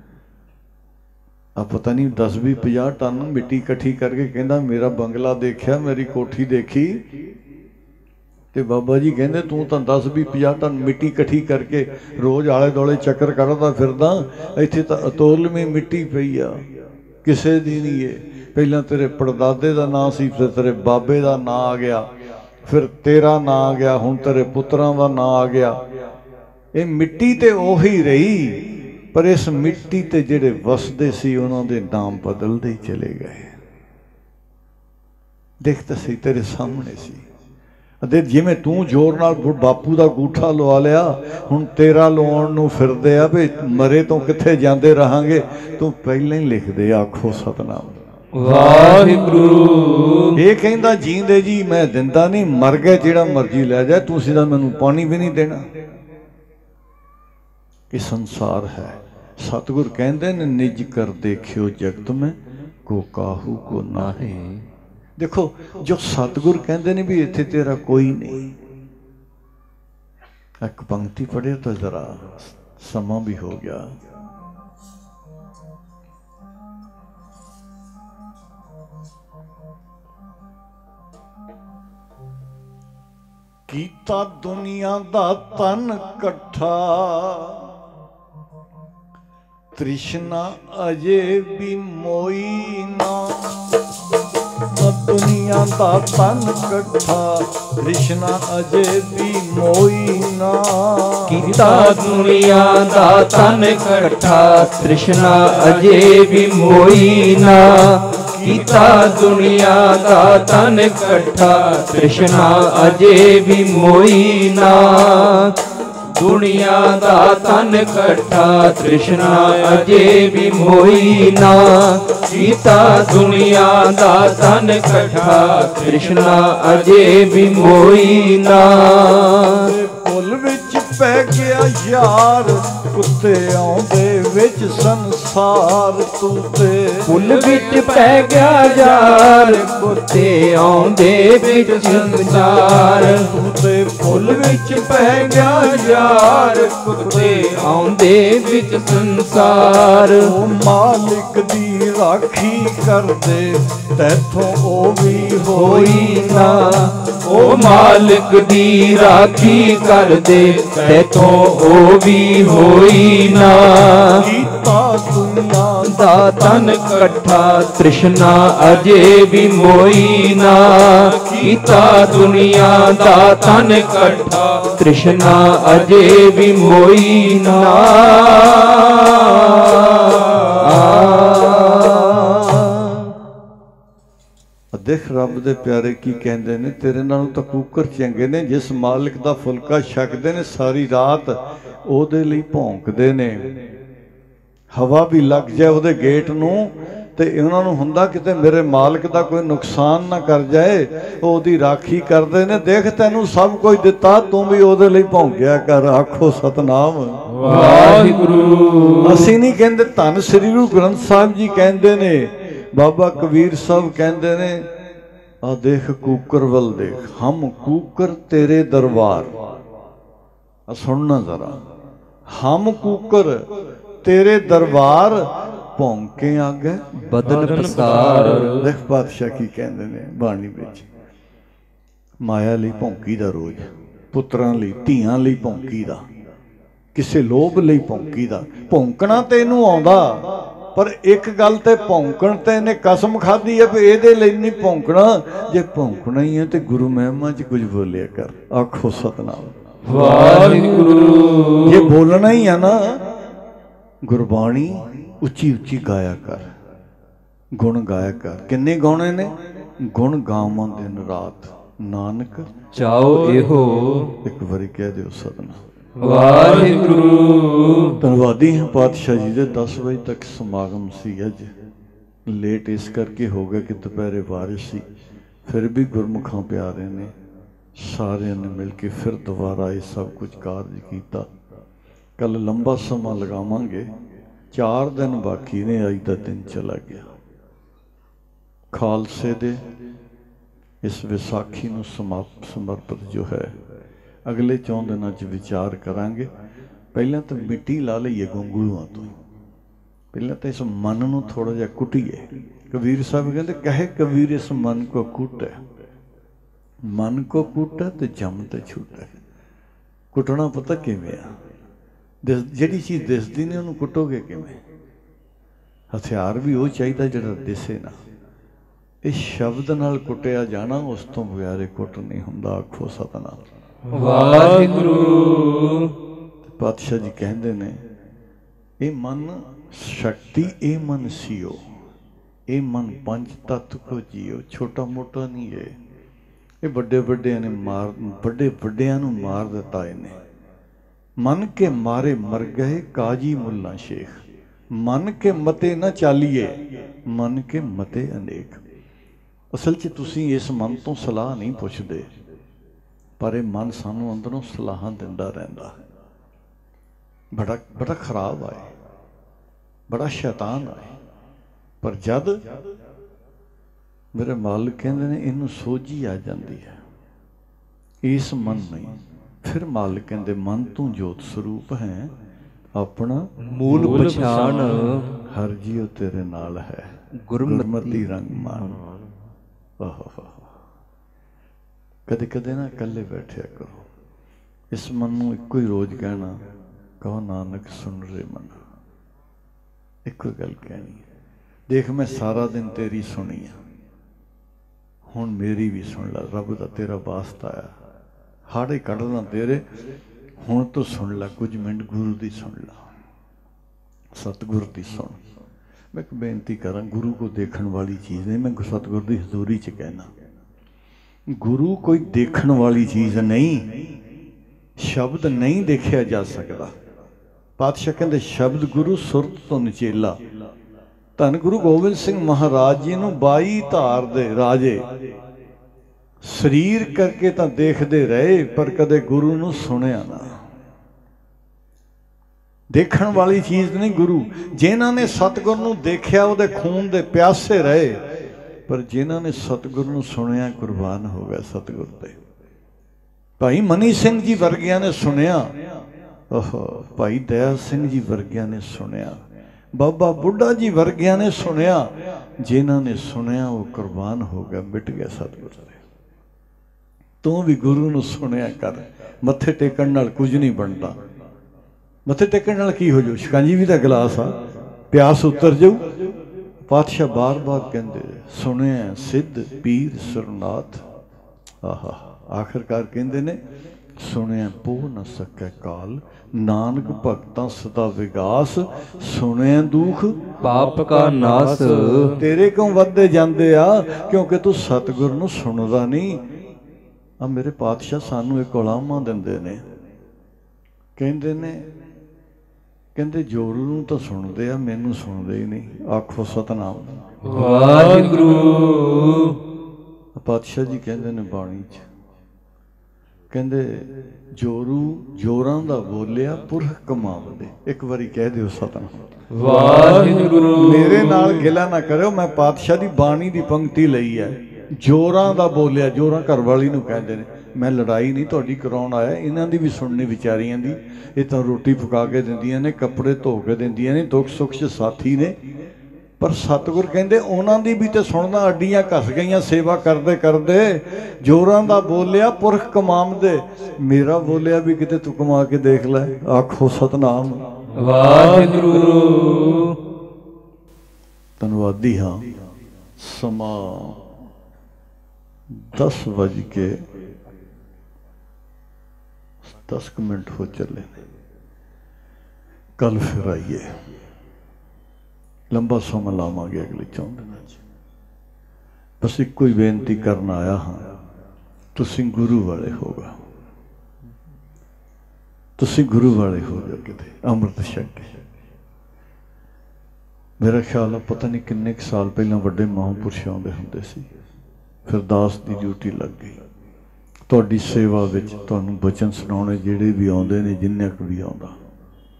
ਆ ਪਤਾ ਨਹੀਂ 10-20-50 ਟਨ ਮਿੱਟੀ ਇਕੱਠੀ ਕਰਕੇ ਕਹਿੰਦਾ ਮੇਰਾ ਬੰਗਲਾ ਦੇਖਿਆ, ਮੇਰੀ ਕੋਠੀ ਦੇਖੀ। ਤੇ ਬਾਬਾ ਜੀ ਕਹਿੰਦੇ ਤੂੰ ਤਾਂ 10-20-50 ਟਨ ਮਿੱਟੀ ਇਕੱਠੀ ਕਰਕੇ ਰੋਜ਼ ਆਲੇ ਦੁਆਲੇ ਚੱਕਰ ਕਰਦਾ ਫਿਰਦਾ, ਇੱਥੇ ਤਾਂ ਅਤੋਲਵੀਂ ਮਿੱਟੀ ਪਈ ਆ, ਕਿਸੇ ਦੀ ਨਹੀਂ ਏ। ਪਹਿਲਾਂ ਤੇਰੇ ਪੜਦਾਦੇ ਦਾ ਨਾਂ ਸੀ, ਫਿਰ ਤੇਰੇ ਬਾਬੇ ਦਾ ਨਾਂ ਆ ਗਿਆ, ਫਿਰ ਤੇਰਾ ਨਾਂ ਆ ਗਿਆ, ਹੁਣ ਤੇਰੇ ਪੁੱਤਰਾਂ ਦਾ ਨਾਂ ਆ ਗਿਆ। ਇਹ ਮਿੱਟੀ ਤੇ ਉਹੀ ਰਹੀ, ਪਰ ਇਸ ਮਿੱਟੀ ਤੇ ਜਿਹੜੇ ਵਸਦੇ ਸੀ ਉਹਨਾਂ ਦੇ ਨਾਮ ਬਦਲਦੇ ਹੀ ਚਲੇ ਗਏ। ਦੇਖ ਤਾਂ ਸਹੀ, ਤੇਰੇ ਸਾਹਮਣੇ ਸੀ। ਅਤੇ ਜਿਵੇਂ ਤੂੰ ਜ਼ੋਰ ਨਾਲ ਬਾਪੂ ਦਾ ਗੂਠਾ ਲਵਾ ਲਿਆ, ਹੁਣ ਤੇਰਾ ਲਵਾਉਣ ਨੂੰ ਫਿਰਦੇ ਆ ਵੀ ਮਰੇ ਤੋਂ ਕਿੱਥੇ ਜਾਂਦੇ ਰਹਾਂਗੇ। ਤੂੰ ਪਹਿਲਾਂ ਹੀ ਲਿਖਦੇ, ਆਖੋ ਸਤਨਾਮ ਵਾਹਿਗੁਰੂ। ਇਹ ਕਹਿੰਦਾ ਜੀਂਦੇ ਜੀ ਮੈਂ ਦਿੰਦਾ ਨਹੀਂ, ਮਰ ਗਏ ਜਿਹੜਾ ਮਰਜ਼ੀ ਲੈ ਜਾ, ਤੁਸੀਂ ਤਾਂ ਮੈਨੂੰ ਪਾਣੀ ਵੀ ਨਹੀਂ ਦੇਣਾ। ਇਹ ਸੰਸਾਰ ਹੈ। ਸਤਿਗੁਰ ਕਹਿੰਦੇ ਨੇ ਨਿਜ ਕਰ ਦੇਖਿਓ ਜਗਤ ਮੈਂ ਕੋ ਕਾਹੂ ਕੋ ਨਾਹੀ। ਦੇਖੋ ਜੋ ਸਤਿਗੁਰ ਕਹਿੰਦੇ ਨੇ ਵੀ ਇੱਥੇ ਤੇਰਾ ਕੋਈ ਨਹੀਂ। ਇੱਕ ਪੰਕਤੀ ਪੜ੍ਹਿਓ ਤਾਂ ਜ਼ਰਾ, ਸਮਾਂ ਵੀ ਹੋ ਗਿਆ। ਕੀਤਾ ਦੁਨੀਆ ਦਾ ਤਨ ਇਕੱਠਾ, ਤ੍ਰਿਸ਼ਨਾ ਅਜੇ ਵੀ ਮੋਈ ਨਾ। ਦੁਨੀਆ ਦਾ ਤਨ ਇਕੱਠਾ, ਤ੍ਰਿਸ਼ਨਾ ਅਜੇ ਵੀ ਮੋਈ ਨਾ। ਕੀਤਾ ਦੁਨੀਆ ਦਾ ਤਨ ਇਕੱਠਾ, ਤ੍ਰਿਸ਼ਨਾ ਅਜੇ ਵੀ ਮੋਈ ਨਾ। ਕੀਤਾ ਦੁਨੀਆ ਦਾ ਤਨ ਇਕੱਠਾ, ਤ੍ਰਿਸ਼ਨਾ ਅਜੇ ਵੀ ਮੋਈ ਨਾ। ਦੁਨੀਆ ਦਾ ਤਨ ਇਕੱਠਾ, ਤ੍ਰਿਸ਼ਨਾ ਅਜੇ ਵੀ ਮੋਈ ਨਾ। ਕੀਤਾ ਦੁਨੀਆ ਦਾ ਤਨ ਇਕੱਠਾ, ਤ੍ਰਿਸ਼ਨਾ ਅਜੇ ਵੀ ਮੋਈ ਨਾ। ਪੁੱਲ ਵਿੱਚ ਪੈ ਗਿਆ ਯਾਰ, ਕੁੱਤੇ ਆਉਂਦੇ ਵਿੱਚ ਸੰਸਾਰ ਤੂੰ ਤੇ। ਪੁੱਲ ਵਿੱਚ ਪੈ ਗਿਆ ਯਾਰ, ਕੁੱਤੇ ਆਉਂਦੇ ਵਿੱਚ ਸੰਸਾਰ ਤੂੰ ਤੇ। ਪੁੱਲ ਵਿੱਚ ਪੈ ਗਿਆ ਯਾਰ, ਕੁੱਤੇ ਆਉਂਦੇ ਵਿੱਚ ਸੰਸਾਰ। ਉਹ ਮਾਲਿਕ ਦੀ ਰਾਖੀ ਕਰਦੇ, ਤੈਥੋਂ ਉਹ ਵੀ ਹੋਈ ਨਾ। ਉਹ ਮਾਲਕ ਦੀ ਰਾਖੀ ਕਰਦੇ, ਤੈਥੋਂ ਉਹ ਵੀ ਹੋਈ ਨਾ। ਕੀਤਾ ਦੁਨੀਆ ਦਾ ਤਨ ਇਕੱਠਾ, ਤ੍ਰਿਸ਼ਨਾ ਅਜੇ ਵੀ ਮੋਈ ਨਾ। ਕੀਤਾ ਦੁਨੀਆ ਦਾ ਤਨ ਇਕੱਠਾ, ਤ੍ਰਿਸ਼ਨਾ ਅਜੇ ਵੀ ਮੋਈ ਨਾ। ਦੇਖ ਰੱਬ ਦੇ ਪਿਆਰੇ ਕੀ ਕਹਿੰਦੇ ਨੇ, ਤੇਰੇ ਨਾਲੋਂ ਤਾਂ ਕੂਕਰ ਚੰਗੇ ਨੇ। ਜਿਸ ਮਾਲਕ ਦਾ ਫੁਲਕਾ ਛਕਦੇ ਨੇ ਸਾਰੀ ਰਾਤ, ਉਹਦੇ ਲਈ ਭੌਂਕਦੇ ਨੇ। ਹਵਾ ਵੀ ਲੱਗ ਜਾਏ ਉਹਦੇ ਗੇਟ ਨੂੰ ਤੇ ਉਹਨਾਂ ਨੂੰ ਹੁੰਦਾ ਕਿਤੇ ਮੇਰੇ ਮਾਲਕ ਦਾ ਕੋਈ ਨੁਕਸਾਨ ਨਾ ਕਰ ਜਾਏ, ਉਹਦੀ ਰਾਖੀ ਕਰਦੇ ਨੇ। ਦੇਖ ਤੈਨੂੰ ਸਭ ਕੁਝ ਦਿੱਤਾ, ਤੂੰ ਵੀ ਉਹਦੇ ਲਈ ਭੌਂਕਿਆ ਕਰ। ਆਖੋ ਸਤਨਾਮ ਵਾਹਿਗੁਰੂ। ਅਸੀਂ ਨਹੀਂ ਕਹਿੰਦੇ, ਧੰਨ ਸ੍ਰੀ ਗੁਰੂ ਗ੍ਰੰਥ ਸਾਹਿਬ ਜੀ ਕਹਿੰਦੇ ਨੇ, ਬਾਬਾ ਕਬੀਰ ਸਾਹਿਬ ਕਹਿੰਦੇ ਨੇ, ਆ ਦੇਖ ਕੂਕਰ ਵੱਲ ਦੇਖ, ਹਮ ਕੂਕਰ ਤੇਰੇ ਦਰਬਾਰ। ਆ ਸੁਣਨਾ ਜ਼ਰਾ, ਹਮ ਕੂਕਰ ਤੇਰੇ ਦਰਬਾਰ, ਭੌਂਕੇ ਆਗੇ ਬਦਨ ਪਸਾਰ। ਦੇਖ ਪਾਤਸ਼ਾਹ ਕੀ ਕਹਿੰਦੇ ਨੇ ਬਾਣੀ ਵਿੱਚ, ਮਾਇਆ ਲਈ ਭੌਂਕੀ ਦਾ ਰੋਜ਼, ਪੁੱਤਰਾਂ ਲਈ ਧੀਆਂ ਲਈ ਭੌਂਕੀ ਦਾ, ਕਿਸੇ ਲੋਭ ਲਈ ਭੌਂਕੀ ਦਾ। ਭੌਂਕਣਾ ਤੇ ਇਹਨੂੰ ਆਉਂਦਾ, ਪਰ ਇੱਕ ਗੱਲ ਤੇ ਭੌਂਕਣ ਤੇ ਇਹਨੇ ਕਸਮ ਖਾਧੀ ਹੈ ਵੀ ਇਹਦੇ ਲਈ ਨਹੀਂ ਭੌਂਕਣਾ। ਜੇ ਭੌਂਕਣਾ ਹੀ ਹੈ ਤੇ ਗੁਰੂ ਮਹਿਮਾ 'ਚ ਕੁਝ ਬੋਲਿਆ ਕਰ। ਆਖੋ ਸਤਨਾਮ ਵਾਹਿਗੁਰੂ। ਜੇ ਬੋਲਣਾ ਹੀ ਆ ਨਾ, ਗੁਰਬਾਣੀ ਉੱਚੀ ਉੱਚੀ ਗਾਇਆ ਕਰ, ਗੁਣ ਗਾਇਆ ਕਰ। ਕਿੰਨੇ ਗਾਉਣੇ ਨੇ? ਗੁਣ ਗਾਵਾਂ ਦਿਨ ਰਾਤ, ਨਾਨਕ ਚਾਓ ਇਹੋ। ਇੱਕ ਵਾਰੀ ਕਹਿ ਦਿਓ ਸਤਨਾਮ ਵਾਹਿਗੁਰੂ। ਧੰਨਵਾਦੀ ਹਾਂ ਪਾਤਸ਼ਾਹ ਜੀ ਦੇ 10 ਵਜੇ ਤੱਕ ਸਮਾਗਮ ਸੀ। ਅੱਜ ਲੇਟ ਇਸ ਕਰਕੇ ਹੋ ਗਿਆ ਕਿ ਦੁਪਹਿਰੇ ਬਾਰਿਸ਼ ਸੀ। ਫਿਰ ਵੀ ਗੁਰਮੁਖਾਂ ਪਿਆਰੇ ਨੇ ਸਾਰਿਆਂ ਨੇ ਮਿਲ ਕੇ ਫਿਰ ਦੁਬਾਰਾ ਇਹ ਸਭ ਕੁਝ ਕਾਰਜ ਕੀਤਾ। ਕੱਲ ਲੰਬਾ ਸਮਾਂ ਲਗਾਵਾਂਗੇ। 4 ਦਿਨ ਬਾਕੀ ਨੇ, ਅੱਜ ਦਾ ਦਿਨ ਚਲਾ ਗਿਆ। ਖਾਲਸੇ ਦੇ ਇਸ ਵਿਸਾਖੀ ਨੂੰ ਸਮਰਪਿਤ ਜੋ ਹੈ, ਅਗਲੇ 4 ਦਿਨਾਂ 'ਚ ਵਿਚਾਰ ਕਰਾਂਗੇ। ਪਹਿਲਾਂ ਤਾਂ ਮਿੱਟੀ ਲਾ ਲਈਏ ਗੋਂਗਲੂਆਂ ਤੋਂ। ਪਹਿਲਾਂ ਤਾਂ ਇਸ ਮਨ ਨੂੰ ਥੋੜ੍ਹਾ ਜਿਹਾ ਕੁੱਟੀਏ। ਕਬੀਰ ਸਾਹਿਬ ਕਹਿੰਦੇ, ਕਹੇ ਕਬੀਰ ਇਸ ਮਨ ਕੋ ਕੂਟੈ, ਮਨ ਕੋ ਕੂਟੈ ਤੇ ਜਮ ਤੇ ਛੂਟੈ। ਕੁੱਟਣਾ ਪਤਾ ਕਿਵੇਂ ਆ? ਜਿਹੜੀ ਚੀਜ਼ ਦਿਸਦੀ ਨਹੀਂ ਉਹਨੂੰ ਕੁੱਟੋਗੇ ਕਿਵੇਂ? ਹਥਿਆਰ ਵੀ ਉਹ ਚਾਹੀਦਾ ਜਿਹੜਾ ਦਿਸੇ ਨਾ। ਇਹ ਸ਼ਬਦ ਨਾਲ ਕੁੱਟਿਆ ਜਾਣਾ, ਉਸ ਤੋਂ ਬਗੈਰ ਕੁੱਟ ਨਹੀਂ ਹੁੰਦਾ। ਆਖੋ ਸਤਿਨਾਮ ਵਾਹਿਗੁਰੂ। ਪਾਤਸ਼ਾਹ ਜੀ ਕਹਿੰਦੇ ਨੇ, ਇਹ ਮਨ ਸ਼ਕਤੀ, ਇਹ ਮਨ ਸੀਓ, ਇਹ ਮਨ 5 ਤੱਤ ਕੋ ਜੀਓ। ਛੋਟਾ ਮੋਟਾ ਨਹੀਂ ਇਹ ਵੱਡੇ ਵੱਡਿਆਂ ਨੇ ਵੱਡਿਆਂ ਨੂੰ ਮਾਰ ਦਿੱਤਾ ਇਹਨੇ। ਮਨ ਕੇ ਮਾਰੇ ਮਰ ਗਏ ਕਾਜੀ ਮੁੱਲਾ ਸ਼ੇਖ, ਮਨ ਕੇ ਮਤੇ ਨਾ ਚਾਲੀਏ, ਮਨ ਕੇ ਮਤੇ ਅਨੇਕ। ਅਸਲ 'ਚ ਤੁਸੀਂ ਇਸ ਮਨ ਤੋਂ ਸਲਾਹ ਨਹੀਂ ਪੁੱਛਦੇ, ਪਰ ਇਹ ਮਨ ਸਾਨੂੰ ਅੰਦਰੋਂ ਸਲਾਹਾਂ ਦਿੰਦਾ ਰਹਿੰਦਾ। ਬੜਾ ਖਰਾਬ ਆਏ, ਬੜਾ ਸ਼ੈਤਾਨ ਆਏ। ਪਰ ਜਦ ਮੇਰੇ ਮਾਲਕ ਕਹਿੰਦੇ ਨੇ ਇਹਨੂੰ ਸੋਝੀ ਆ ਜਾਂਦੀ ਹੈ, ਇਸ ਮਨ ਨਹੀਂ। ਫਿਰ ਮਾਲਕ ਕਹਿੰਦੇ, ਮਨ ਤੂੰ ਜੋਤ ਸਰੂਪ ਹੈ, ਆਪਣਾ ਮੂਲ ਪਛਾਣ, ਹਰ ਜੀਉ ਤੇਰੇ ਨਾਲ ਹੈ, ਗੁਰਮਤਿ ਰੰਗ ਮਾਨ। ਕਦੇ ਕਦੇ ਨਾ ਇਕੱਲੇ ਬੈਠਿਆ ਕਰੋ, ਇਸ ਮਨ ਨੂੰ ਇੱਕੋ ਹੀ ਰੋਜ਼ ਕਹਿਣਾ, ਕਹੋ ਨਾਨਕ ਸੁਣ ਰੇ ਮਨ। ਇੱਕੋ ਗੱਲ ਕਹਿਣੀ, ਦੇਖ ਮੈਂ ਸਾਰਾ ਦਿਨ ਤੇਰੀ ਸੁਣੀ ਆ, ਹੁਣ ਮੇਰੀ ਵੀ ਸੁਣ ਲੈ। ਰੱਬ ਦਾ ਤੇਰਾ ਵਾਸਤਾ ਆ, ਹਾੜੇ ਕੱਢਦਾ ਤੇਰੇ, ਹੁਣ ਤੂੰ ਸੁਣ ਲੈ। ਕੁਝ ਮਿੰਟ ਗੁਰੂ ਦੀ ਸੁਣ ਲੈ, ਸਤਿਗੁਰ ਦੀ ਸੁਣ। ਮੈਂ ਇੱਕ ਬੇਨਤੀ ਕਰਾਂ, ਗੁਰੂ ਕੋ ਦੇਖਣ ਵਾਲੀ ਚੀਜ਼ ਨਹੀਂ। ਮੈਂ ਸਤਿਗੁਰ ਦੀ ਹਜ਼ੂਰੀ 'ਚ ਕਹਿਣਾ, ਗੁਰੂ ਕੋਈ ਦੇਖਣ ਵਾਲੀ ਚੀਜ਼ ਨਹੀਂ। ਸ਼ਬਦ ਨਹੀਂ ਦੇਖਿਆ ਜਾ ਸਕਦਾ। ਪਾਤਸ਼ਾਹ ਕਹਿੰਦੇ, ਸ਼ਬਦ ਗੁਰੂ ਸੁਰਤ ਤੋਂ ਨਿਚੇਲਾ। ਧੰਨ ਗੁਰੂ ਗੋਬਿੰਦ ਸਿੰਘ ਮਹਾਰਾਜ ਜੀ ਨੂੰ 22 ਧਾਰ ਦੇ ਰਾਜੇ ਸਰੀਰ ਕਰਕੇ ਤਾਂ ਦੇਖਦੇ ਰਹੇ, ਪਰ ਕਦੇ ਗੁਰੂ ਨੂੰ ਸੁਣਿਆ ਨਾ। ਦੇਖਣ ਵਾਲੀ ਚੀਜ਼ ਨਹੀਂ ਗੁਰੂ। ਜਿਨ੍ਹਾਂ ਨੇ ਸਤਿਗੁਰ ਨੂੰ ਦੇਖਿਆ ਉਹਦੇ ਖੂਨ ਦੇ ਪਿਆਸੇ ਰਹੇ, ਪਰ ਜਿਨ੍ਹਾਂ ਨੇ ਸਤਿਗੁਰ ਨੂੰ ਸੁਣਿਆ ਕੁਰਬਾਨ ਹੋ ਗਏ ਸਤਿਗੁਰ ਤੇ। ਭਾਈ ਮਨੀ ਸਿੰਘ ਜੀ ਵਰਗਿਆਂ ਨੇ ਸੁਣਿਆ, ਭਾਈ ਦਇਆ ਸਿੰਘ ਜੀ ਵਰਗਿਆਂ ਨੇ ਸੁਣਿਆ, ਬਾਬਾ ਬੁੱਢਾ ਜੀ ਵਰਗਿਆਂ ਨੇ ਸੁਣਿਆ। ਜਿਨ੍ਹਾਂ ਨੇ ਸੁਣਿਆ ਉਹ ਕੁਰਬਾਨ ਹੋ ਗਿਆ, ਮਿਟ ਗਿਆ ਸਤਿਗੁਰ ਦੇ। ਤੂੰ ਵੀ ਗੁਰੂ ਨੂੰ ਸੁਣਿਆ ਕਰ। ਮੱਥੇ ਟੇਕਣ ਨਾਲ ਕੁਝ ਨਹੀਂ ਬਣਦਾ। ਮੱਥੇ ਟੇਕਣ ਨਾਲ ਕੀ ਹੋ ਜਾਊ? ਸ਼ਿਕੰਜੀ ਵੀ ਤਾਂ ਗਲਾਸ ਆ, ਪਿਆਸ ਉਤਰ ਜਾਊ। ਪਾਤਸ਼ਾਹ ਬਾਰ-ਬਾਰ ਕਹਿੰਦੇ, ਸੁਣਿਆ ਸਿੱਧ ਪੀਰ ਸੁਰਨਾਥ। ਆਖਰਕਾਰ ਕਹਿੰਦੇ ਨੇ, ਸੁਣਿਆ ਪੋਹ ਨਾ ਸਕੈ ਕਾਲ, ਨਾਨਕ ਭਗਤਾਂ ਸਦਾ ਵਿਗਾਸ। ਸੁਣਿਆ ਦੁਖ ਪਾਪ ਕਾ ਨਾਸ। ਤੇਰੇ ਕਿਉਂ ਵੱਧਦੇ ਜਾਂਦੇ ਆ? ਕਿਉਂਕਿ ਤੂੰ ਸਤਿਗੁਰ ਨੂੰ ਸੁਣਦਾ ਨਹੀਂ। ਆ ਮੇਰੇ ਪਾਤਸ਼ਾਹ ਸਾਨੂੰ ਇੱਕ ਉਲਾਮਾ ਦਿੰਦੇ ਨੇ, ਕਹਿੰਦੇ ਨੇ, ਕਹਿੰਦੇ ਜੋਰੂ ਨੂੰ ਤਾਂ ਸੁਣਦੇ ਆ, ਮੈਨੂੰ ਸੁਣਦੇ ਹੀ ਨਹੀਂ। ਆਖੋ ਸਤਿਨਾਮ ਵਾਹਿਗੁਰੂ। ਪਾਤਸ਼ਾਹ ਜੀ ਕਹਿੰਦੇ ਨੇ ਬਾਣੀ 'ਚ, ਕਹਿੰਦੇ ਜੋਰੂ ਜੋਰਾਂ ਦਾ ਬੋਲਿਆ ਪੁਰਖ ਕਮਾਵਦੇ। ਇੱਕ ਵਾਰੀ ਕਹਿ ਦਿਓ ਸਤਿਨਾਮ ਵਾਹਿਗੁਰੂ। ਮੇਰੇ ਨਾਲ ਗਿਲਾ ਨਾ ਕਰਿਓ, ਮੈਂ ਪਾਤਸ਼ਾਹ ਦੀ ਬਾਣੀ ਦੀ ਪੰਕਤੀ ਲਈ ਹੈ। ਜੋਰਾਂ ਦਾ ਬੋਲਿਆ, ਜੋਰਾਂ ਘਰ ਵਾਲੀ ਨੂੰ ਕਹਿੰਦੇ ਨੇ। ਮੈਂ ਲੜਾਈ ਨਹੀਂ ਤੁਹਾਡੀ ਕਰਾਉਣ ਆਇਆ, ਇਹਨਾਂ ਦੀ ਵੀ ਸੁਣਨੀ ਵਿਚਾਰੀਆਂ ਦੀ। ਇਹ ਤਾਂ ਰੋਟੀ ਪਕਾ ਕੇ ਦਿੰਦੀਆਂ ਨੇ, ਕੱਪੜੇ ਧੋ ਕੇ ਦਿੰਦੀਆਂ ਨੇ, ਦੁੱਖ ਸੁੱਖ 'ਚ ਸਾਥੀ ਨੇ। ਪਰ ਸਤਿਗੁਰ ਕਹਿੰਦੇ ਉਹਨਾਂ ਦੀ ਵੀ ਤੇ ਸੁਣਨਾ। ਅੱਡੀਆਂ ਘਸ ਗਈਆਂ ਸੇਵਾ ਕਰਦੇ ਕਰਦੇ। ਜੋਰਾਂ ਦਾ ਬੋਲਿਆ ਪੁਰਖ ਕਮਾਵਦੇ, ਮੇਰਾ ਬੋਲਿਆ ਵੀ ਕਿਤੇ ਤੂੰ ਕਮਾ ਕੇ ਦੇਖ ਲੈ। ਆਖੋ ਸਤਿਨਾਮ ਵਾਹਿਗੁਰੂ। ਧੰਨਵਾਦੀ ਹਾਂ। ਸਮਾਂ 10:10 ਹੋ ਚੱਲੇ ਨੇ। ਕੱਲ ਫਿਰ ਆਈਏ, ਲੰਬਾ ਸਮਾਂ ਲਾਵਾਂਗੇ ਅਗਲੇ 4 ਦਿਨਾਂ 'ਚ। ਬਸ ਇੱਕੋ ਹੀ ਬੇਨਤੀ ਕਰਨ ਆਇਆ ਹਾਂ, ਤੁਸੀਂ ਗੁਰੂ ਵਾਲੇ ਹੋਗਾ, ਤੁਸੀਂ ਗੁਰੂ ਵਾਲੇ ਹੋ ਜਾਓ। ਕਿਤੇ ਅੰਮ੍ਰਿਤ ਛਕ ਕੇ, ਮੇਰਾ ਖਿਆਲ ਆ ਪਤਾ ਨਹੀਂ ਕਿੰਨੇ ਕੁ ਸਾਲ ਪਹਿਲਾਂ ਵੱਡੇ ਮਹਾਂਪੁਰਸ਼ ਆਉਂਦੇ ਹੁੰਦੇ ਸੀ, ਫਿਰ ਦਾਸ ਦੀ ਡਿਊਟੀ ਲੱਗ ਗਈ। ਤੁਹਾਡੀ ਸੇਵਾ ਵਿੱਚ ਤੁਹਾਨੂੰ ਬਚਨ ਸੁਣਾਉਣੇ ਜਿਹੜੇ ਵੀ ਆਉਂਦੇ ਨੇ, ਜਿੰਨੇ ਕੁ ਵੀ ਆਉਂਦਾ,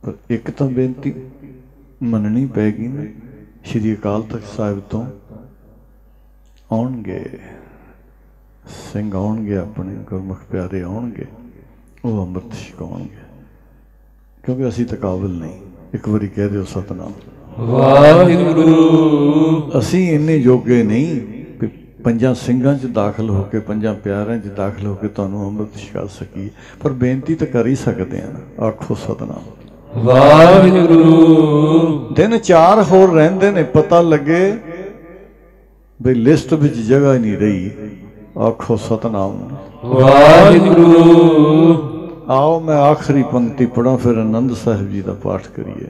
ਪਰ ਇੱਕ ਤਾਂ ਬੇਨਤੀ ਮੰਨਣੀ ਪੈਗੀ ਨਾ, ਸ਼੍ਰੀ ਅਕਾਲ ਤਖਤ ਸਾਹਿਬ ਤੋਂ ਆਉਣਗੇ ਸਿੰਘ, ਆਉਣਗੇ ਆਪਣੇ ਗੁਰਮੁਖ ਪਿਆਰੇ ਆਉਣਗੇ, ਉਹ ਅੰਮ੍ਰਿਤ ਛਕਾਉਣਗੇ, ਕਿਉਂਕਿ ਅਸੀਂ ਤਾਂ ਕਾਬਿਲ ਨਹੀਂ। ਇੱਕ ਵਾਰੀ ਕਹਿ ਦਿਓ ਸਤਨਾਮ ਵਾਹਿਗੁਰੂ। ਅਸੀਂ ਇੰਨੇ ਯੋਗੇ ਨਹੀਂ ਕਿ ਪੰਜਾਂ ਸਿੰਘਾਂ 'ਚ ਦਾਖਲ ਹੋ ਕੇ, ਪੰਜਾਂ ਪਿਆਰਿਆਂ 'ਚ ਦਾਖਲ ਹੋ ਕੇ ਤੁਹਾਨੂੰ ਅੰਮ੍ਰਿਤ ਛਕਾ ਸਕੀਏ, ਪਰ ਬੇਨਤੀ ਤਾਂ ਕਰ ਹੀ ਸਕਦੇ ਹਾਂ। ਆਖੋ ਸਤਨਾਮ ਵਾਹਿਗੁਰੂ। ਦਿਨ 4 ਹੋਰ ਰਹਿੰਦੇ ਨੇ, ਪਤਾ ਲੱਗੇ ਬਈ ਲਿਸਟ ਵਿੱਚ ਜਗ੍ਹਾ ਹੀ ਨਹੀਂ ਰਹੀ। ਆਖੋ ਸਤਨਾਮ ਵਾਹਿਗੁਰੂ। ਆਓ ਮੈਂ ਆਖਰੀ ਪੰਕਤੀ ਪੜਾਂ, ਫਿਰ ਆਨੰਦ ਸਾਹਿਬ ਜੀ ਦਾ ਪਾਠ ਕਰੀਏ।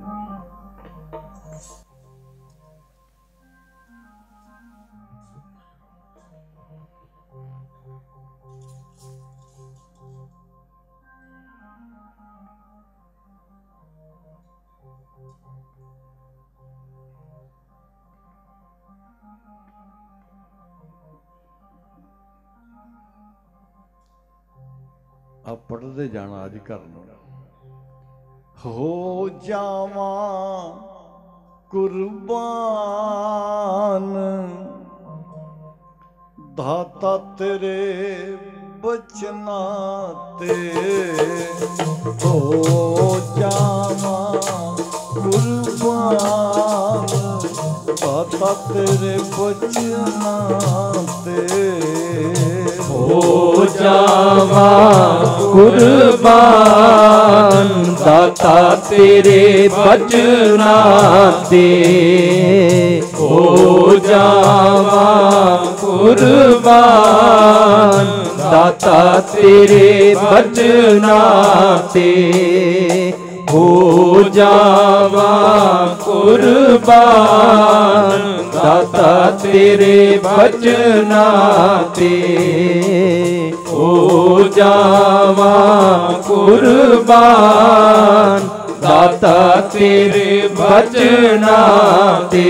ਆਪ ਪੜ੍ਹਦੇ ਜਾਣਾ ਅੱਜ ਘਰ ਨੂੰ। ਹੋ ਜਾਵਾਂ ਕੁਰਬਾਨ ਦਾਤਾ ਤੇਰੇ ਬਚਨਾਂ ਤੇ, ਹੋ ਜਾਵਾਂ ਕੁਰਬਾਨ ਦਾਤਾ ਤੇਰੇ ਬਚਨਾਂ ਤੇ, ਹੋ ਜਾਵਾਂ ਕੁਰਬਾਨ ਦਾਤਾ ਤੇਰੇ ਬਚਨਾਂ ਤੇ, ਹੋ ਜਾਵਾਂ ਕੁਰਬਾਨ ਦਾਤਾ ਤੇਰੇ ਬਚਨਾਂ ਤੇ, ਹੋ ਜਾਵਾਂ ਕੁਰਬਾਨ ਦਾਤਾ ਤੇਰੇ ਬਚਨਾਂ ਤੇ, ਹੋ ਜਾਵਾਂ ਕੁਰਬਾਨ ਦਾਤਾ ਤੇਰੇ ਬਚਨਾਂ ਤੇ।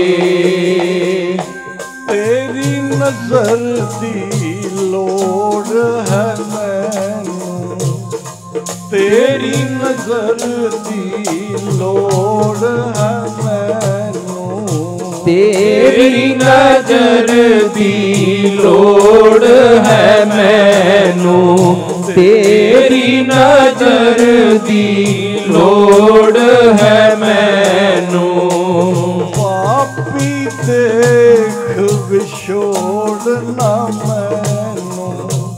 ਤੇਰੀ ਨਜ਼ਰ ਦੀ ਲੋੜ ਹੈ ਮੈਨੂੰ, ਤੇਰੀ ਨਜ਼ਰ ਦੀ ਲੋੜ ਹੈ ਮੈਨੂੰ, ਤੇਰੀ ਨਜ਼ਰ ਦੀ ਲੋੜ ਹੈ ਮੈਨੂੰ, ਤੇਰੀ ਨਜ਼ਰ ਦੀ ਲੋੜ ਹੈ ਮੈਨੂੰ। ਪਾਪੀ ਦੇਖ ਵਿਛੋੜ ਨਾ ਮੈਨੂੰ,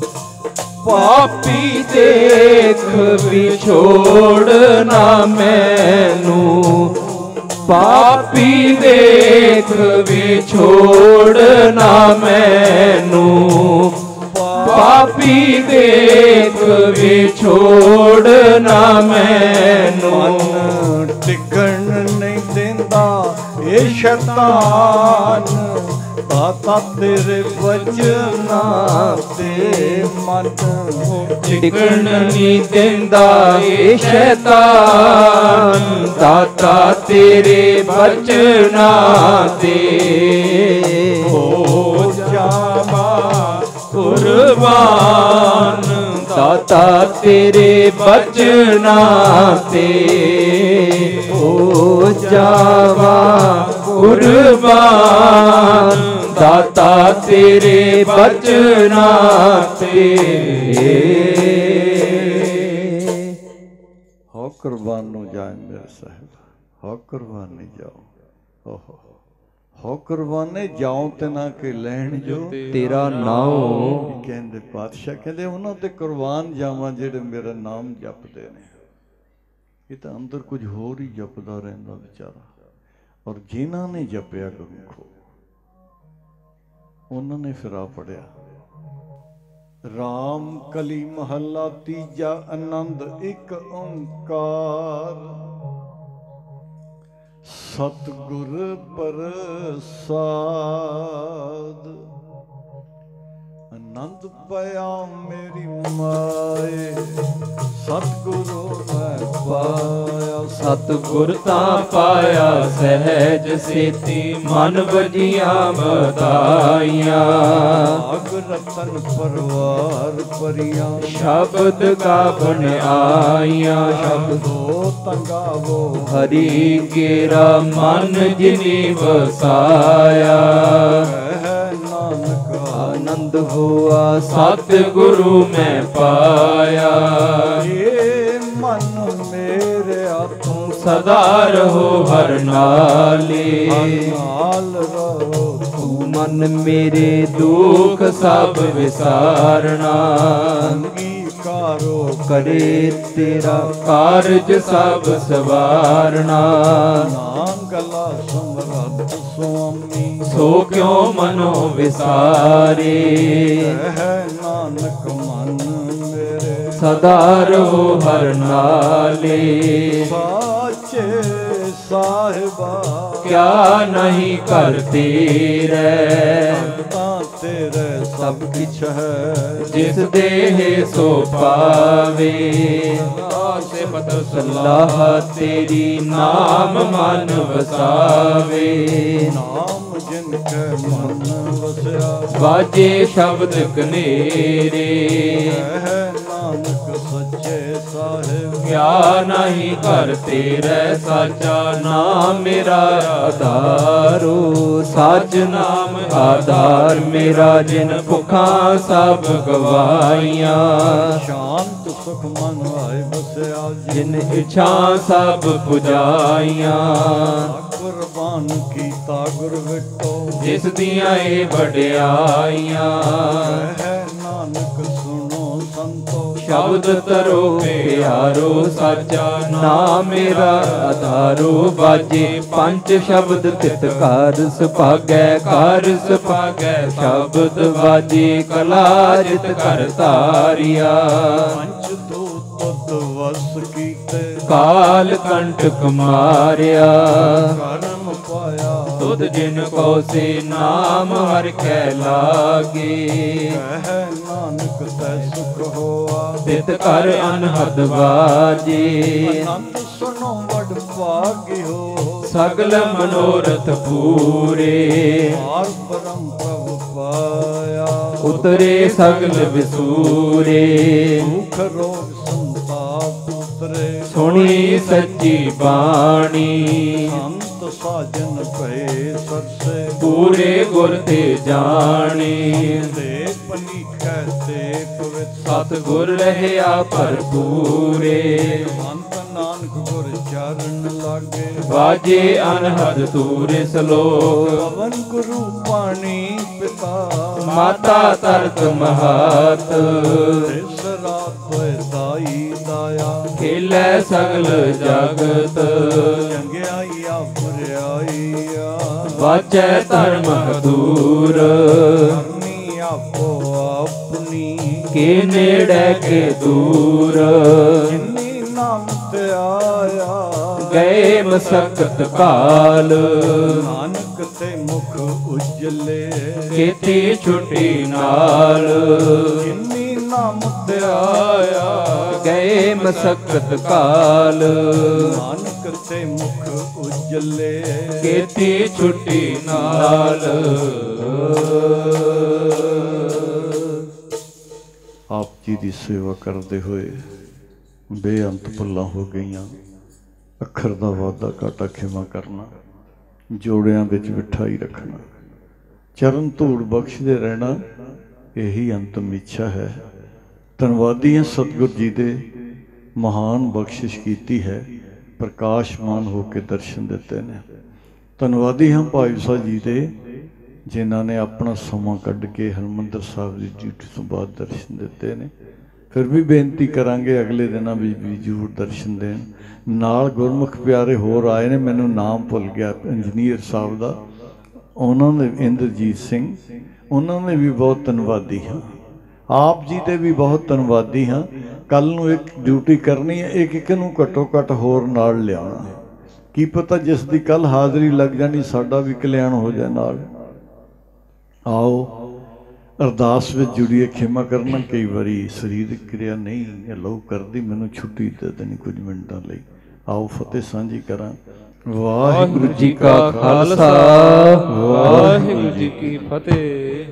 ਪਾਪੀ ਦੇਖ ਵਿਛੋੜ ਨਾ ਮੈਨੂੰ, ਪਾਪੀ ਦੇਖ ਵਿਛੋੜ ਨਾ ਮੈਨੂੰ, ਪਾਪੀ ਦੇਖ ਵਿਛੋੜ ਨਾ ਮੈਨੂੰ। ਮਨ ਟਿਕਣ ਨਹੀਂ ਦਿੰਦਾ ਇਹ ਸ਼ੈਤਾਨ ਦਾਤਾ ਤੇਰੇ ਬਚਨਾਂ ਤੇ, ਮਨ ਟਿਕਣ ਨਹੀਂ ਦਿੰਦਾ ਇਹ ਸ਼ੈਤਾਨ ਦਾਤਾ ਤੇਰੇ ਬਚਨਾਂ ਤੇ, ਹੋ ਜਾਵਾਂ ਕੁਰਬਾਨ ਦਾਤਾ ਤੇਰੇ ਬਚਨਾਂ ਤੇ, ਹੋ ਜਾਵਾਂ ਕੁਰਬਾਨ ਦਾਤਾ ਤੇਰੇ ਬਚਨਾਂ ਤੇ। ਹੋ ਕੁਰਬਾਨੋ ਜਾਏ ਮੇਰੇ ਸਾਹਿਬ, ਹੋ ਕੁਰਬਾਨੇ ਜਾਓ, ਓਹੋ ਹੋ ਕੁਰਬਾਨੇ ਜਾਓ ਤੇ ਨਾ ਕਿ ਲੈਣ ਜੋ ਤੇਰਾ ਨਾਮ। ਕਹਿੰਦੇ ਪਾਤਸ਼ਾਹ ਕਹਿੰਦੇ ਉਹਨਾਂ ਤੇ ਕੁਰਬਾਨ ਜਾਵਾਂ ਜਿਹੜੇ ਮੇਰਾ ਨਾਮ ਜਪਦੇ ਨੇ। ਇਹ ਤਾਂ ਅੰਦਰ ਕੁਝ ਹੋਰ ਹੀ ਜਪਦਾ ਰਹਿੰਦਾ ਵਿਚਾਰਾ, ਔਰ ਜਿਨ੍ਹਾਂ ਨੇ ਜਪਿਆ ਗੁਰਮੁਖੋ ਉਹਨਾਂ ਨੇ ਫਿਰ ਆ ਪੜਿਆ ਰਾਮ ਕਲੀ ਮਹੱਲਾ ਤੀਜਾ ਆਨੰਦ ਇੱਕ ਓੰਕਾਰ ਸਤਿਗੁਰ ਪ੍ਰਸਾਦ। ਆਨੰਦ ਆਨੰਦ ਪਿਆ ਮੇਰੀ ਮਾਏ ਸਤਿਗੁਰੂ ਮੈਂ ਪਾਇਆ ਸਤਿਗੁਰ ਤਾਂ ਪਾਇਆ ਸਹਿਜ ਸੇਤੀ ਮਨ ਵਜੀਆਂ ਵਧਾਈਆਂ ਅਗ ਰਤਨ ਪਰਵਾਰ ਪਰੀਆਂ ਸ਼ਬਦ ਗਾਵਣ ਆਈਆਂ ਸ਼ਬਦੋ ਤੰਗਾਵੋ ਹਰੀ ਕੇਰਾ ਮਨ ਜਿਨੀ ਵਸਾਇਆ ਨਾਨਕ ਆਨੰਦ ਹੋਆ ਸਤਿਗੁਰੂ ਮੈਂ ਪਾਇਆ ਇਹ ਮਨ ਮੇਰੇ ਤੂੰ ਸਦਾ ਰਹੋ ਹਰ ਨਾਲੇ ਨਾਲ ਰਹੋ ਤੂੰ ਮਨ ਮੇਰੇ ਦੁੱਖ ਸਭ ਵਿਸਾਰਨਾ ਅੰਗੀਕਾਰੋ ਕਰੇ ਤੇਰਾ ਕਾਰਜ ਸਭ ਸਵਾਰਨਾ ਨਾਮ ਗਲਾ ਸਮਰੱਥ ਸੁਆਮੀ ਸੋ ਕਿਉ ਮਨੋ ਵਿਸਾਰੇ ਹੈ ਨਾਨਕ ਮਨ ਮੇਰੇ ਸਦਾ ਰਹੋ ਹਰ ਨਾਲੇ ਸਾਚੇ ਸਾਹਿਬਾ ਕਿਆ ਨਹੀਂ ਕਰ ਤੇਰੇ ਤਾਂ ਤੇਰੇ ਸਭ ਕਿਛ ਹੈ ਜਿਸ ਦੇਹ ਸੋ ਪਾਵੇ ਆਸੇ ਪਤਰ ਸਲਾਹ ਤੇਰੀ ਨਾਮ ਮਨ ਵਸਾਵੇ ਨਾਮ ਜਿਨ ਕੈ ਮਨ ਵਸਿਆ ਵਾਜੇ ਸ਼ਬਦ ਕਨੇਰੇ ਹੈ ਨਾਨਕ ਸੱਚੇ ਸਾਹਿਬ ਕਿਆ ਨਹੀਂ ਕਰ ਤੇਰੇ ਸਾਚਾ ਨਾਮ ਮੇਰਾ ਆਧਾਰੋ ਸਾਚ ਨਾਮ ਆਧਾਰ ਮੇਰਾ ਜਿਨ ਭੁੱਖਾਂ ਸਭ ਗਵਾਈਆਂ ਸ਼ਾਂਤ ਸੁਖ ਮਨ ਆਏ ਵਸਿਆ ਜਿਨ ਇੱਛਾ ਸਭ ਪੁਜਾਈਆਂ ਕੁਰਬਾਨ ਕੀਤਾ ਗੁਰ ਵਿਟੋ ਜਿਸ ਦੀਆਂ ਇਹ ਵਡਿਆਈਆਂ ਹੈ ਨਾਨਕ ਸੁਣੋ ਸੰਤੋ ਸ਼ਬਦ ਤਰੋ ਪਿਆਰੋ ਸਾਚਾ ਨਾਮ ਮੇਰਾ ਆਧਾਰੋ ਬਾਜੇ ਪੰਜ ਸ਼ਬਦ ਤਿਤ ਕਾਰ ਸੁਭਾਗੈ ਕਾਰ ਸੁਭਾਗੈ ਸ਼ਬਦ ਬਾਜੇ ਕਲਾ ਜਿਤ ਕਰ ਧਾਰਿਆ ਪੰਚ ਦੂਤ ਤੁਧ ਵਸ ਕੀਤੇ ਕਾਲ ਕੰਟਕ ਮਾਰਿਆ ਕਰਮ ਪਾਇਆ ਤੁਧ ਜਿਨ ਕੋ ਸੇ ਨਾਮ ਹਰਿ ਕੈ ਲਾਗੇ ਹੈ ਨਾਨਕ ਤੈ ਸੁਖ ਹੋਆ ਤਿਤ ਕਰ ਅਨਹਦ ਬਾਜੇ ਅਨੰਦ ਸੁਨੋ ਵਡ ਭਾਗਿਓ ਸਗਲ ਮਨੋਰਥ ਪੂਰੇ ਆਰ ਪਰਮ ਪ੍ਰਭ ਪਾਇਆ ਉਤਰੇ ਸਗਲ ਵਿਸੂਰੇ ਦੁਖ ਰੋਗ ਸੰਤਾਪ ਉਤਰੇ ਸੁਣੀ ਸੱਚੀ ਬਾਣੀ ਸੰਤ ਸਾਜਨ ਭਏ ਸਰਸੇ ਪੂਰੇ ਗੁਰ ਤੇ ਜਾਣੇ ਤੇ ਪਨੀਖੈ ਤੇ ਪਵਿੱਤ ਸਤਿਗੁਰ ਰਹਿਆ ਭਰਪੂਰੇ ਅੰਤ ਨਾਨਕ ਗੁਰ ਚਰਨ ਲਾਗੇ ਵਾਜੇ ਅਨਹਦ ਤੂਰੇ ਸਲੋਕ ਪਵਨ ਗੁਰੂ ਪਾਣੀ ਪਿਤਾ ਮਾਤਾ ਤਰਤ ਮਹਾਤ ਤਿਸ ਰਾਤ ਹੋਏ ਦਾਈ ਦਾਇਆ ਖੇਲੇ ਸਗਲ ਜਗਤ ਚੰਗਿਆਈਆ ਬੁਰਿਆਈਆ ਵਾਚੈ ਧਰਮ ਹਦੂਰ ਕਰਨੀ ਆਪੋ ਆਪਣੀ ਕੇ ਨੇੜੇ ਕੇ ਦੂਰ ਜਿਨੀ ਨਾਮ ਤੇ ਆਇਆ ਗਏ ਮਸਕਤ ਕਾਲ ਨਾਨਕ ਤੇ ਮੁਖ ਉਜਲੇ ਕੀਤੀ ਛੁੱਟੀ ਨਾਲ ਜਿਨੀ ਨਾਮ ਤੇ ਆਇਆ ਗਏ ਮਸਕਤ ਕਾਲ ਨਾਨਕ ਤੇ ਮੁਖ ਉਜਲੇ ਕੀਤੀ ਛੁੱਟੀ ਨਾਲ ਆਪ ਜੀ ਦੀ ਸੇਵਾ ਕਰਦੇ ਹੋਏ ਬੇਅੰਤ ਭੁੱਲਾਂ ਹੋ ਗਈਆਂ ਅੱਖਰ ਦਾ ਵਾਧਾ ਘਾਟਾ ਖਿਮਾ ਕਰਨਾ ਜੋੜਿਆਂ ਵਿੱਚ ਬਿਠਾਈ ਰੱਖਣਾ ਚਰਨ ਧੂੜ ਬਖਸ਼ਦੇ ਰਹਿਣਾ ਇਹੀ ਅੰਤਮ ਇੱਛਾ ਹੈ ਧੰਨਵਾਦੀ ਹਾਂ ਸਤਿਗੁਰ ਜੀ ਦੇ ਮਹਾਨ ਬਖਸ਼ਿਸ਼ ਕੀਤੀ ਹੈ ਪ੍ਰਕਾਸ਼ਮਾਨ ਹੋ ਕੇ ਦਰਸ਼ਨ ਦਿੱਤੇ ਨੇ ਧੰਨਵਾਦੀ ਹਾਂ ਭਾਈ ਸਾਹਿਬ ਜੀ ਦੇ ਜਿਨ੍ਹਾਂ ਨੇ ਆਪਣਾ ਸਮਾਂ ਕੱਢ ਕੇ ਹਰਿਮੰਦਰ ਸਾਹਿਬ ਦੀ ਡਿਊਟੀ ਤੋਂ ਬਾਅਦ ਦਰਸ਼ਨ ਦਿੱਤੇ ਨੇ ਫਿਰ ਵੀ ਬੇਨਤੀ ਕਰਾਂਗੇ ਅਗਲੇ ਦਿਨਾਂ ਵਿੱਚ ਵੀ ਜ਼ਰੂਰ ਦਰਸ਼ਨ ਦੇਣ ਨਾਲ ਗੁਰਮੁਖ ਪਿਆਰੇ ਹੋਰ ਆਏ ਨੇ ਮੈਨੂੰ ਨਾਮ ਭੁੱਲ ਗਿਆ ਇੰਜੀਨੀਅਰ ਸਾਹਿਬ ਦਾ ਉਹਨਾਂ ਨੇ ਇੰਦਰਜੀਤ ਸਿੰਘ ਉਹਨਾਂ ਨੇ ਵੀ ਬਹੁਤ ਧੰਨਵਾਦੀ ਹਾਂ ਆਪ ਜੀ ਤੇ ਵੀ ਬਹੁਤ ਧੰਨਵਾਦੀ ਹਾਂ ਕੱਲ ਨੂੰ ਇੱਕ ਡਿਊਟੀ ਕਰਨੀ ਹੈ ਇੱਕ ਨੂੰ ਘੱਟੋ ਘੱਟ ਹੋਰ ਨਾਲ ਲਿਆਉਣਾ ਕੀ ਪਤਾ ਜਿਸ ਦੀ ਕੱਲ ਹਾਜ਼ਰੀ ਲੱਗ ਜਾਣੀ ਸਾਡਾ ਵੀ ਕਲਿਆਣ ਹੋ ਜਾਏ ਨਾਲ ਆਓ ਅਰਦਾਸ ਵਿੱਚ ਜੁੜੀਏ ਖਿਮਾ ਕਰਨਾ, ਕਈ ਵਾਰੀ ਸਰੀਰਕ ਕਿਰਿਆ ਨਹੀਂ ਅਲਾਉ ਕਰਦੀ, ਮੈਨੂੰ ਛੁੱਟੀ ਦੇ ਦੇਣੀ ਕੁਝ ਮਿੰਟਾਂ ਲਈ। ਆਓ ਫਤਿਹ ਸਾਂਝੀ ਕਰਾਂ। ਵਾਹਿਗੁਰੂ ਜੀ ਕਾ ਖਾਲਸਾ, ਵਾਹਿਗੁਰੂ ਜੀ ਕੀ ਫਤਿਹ।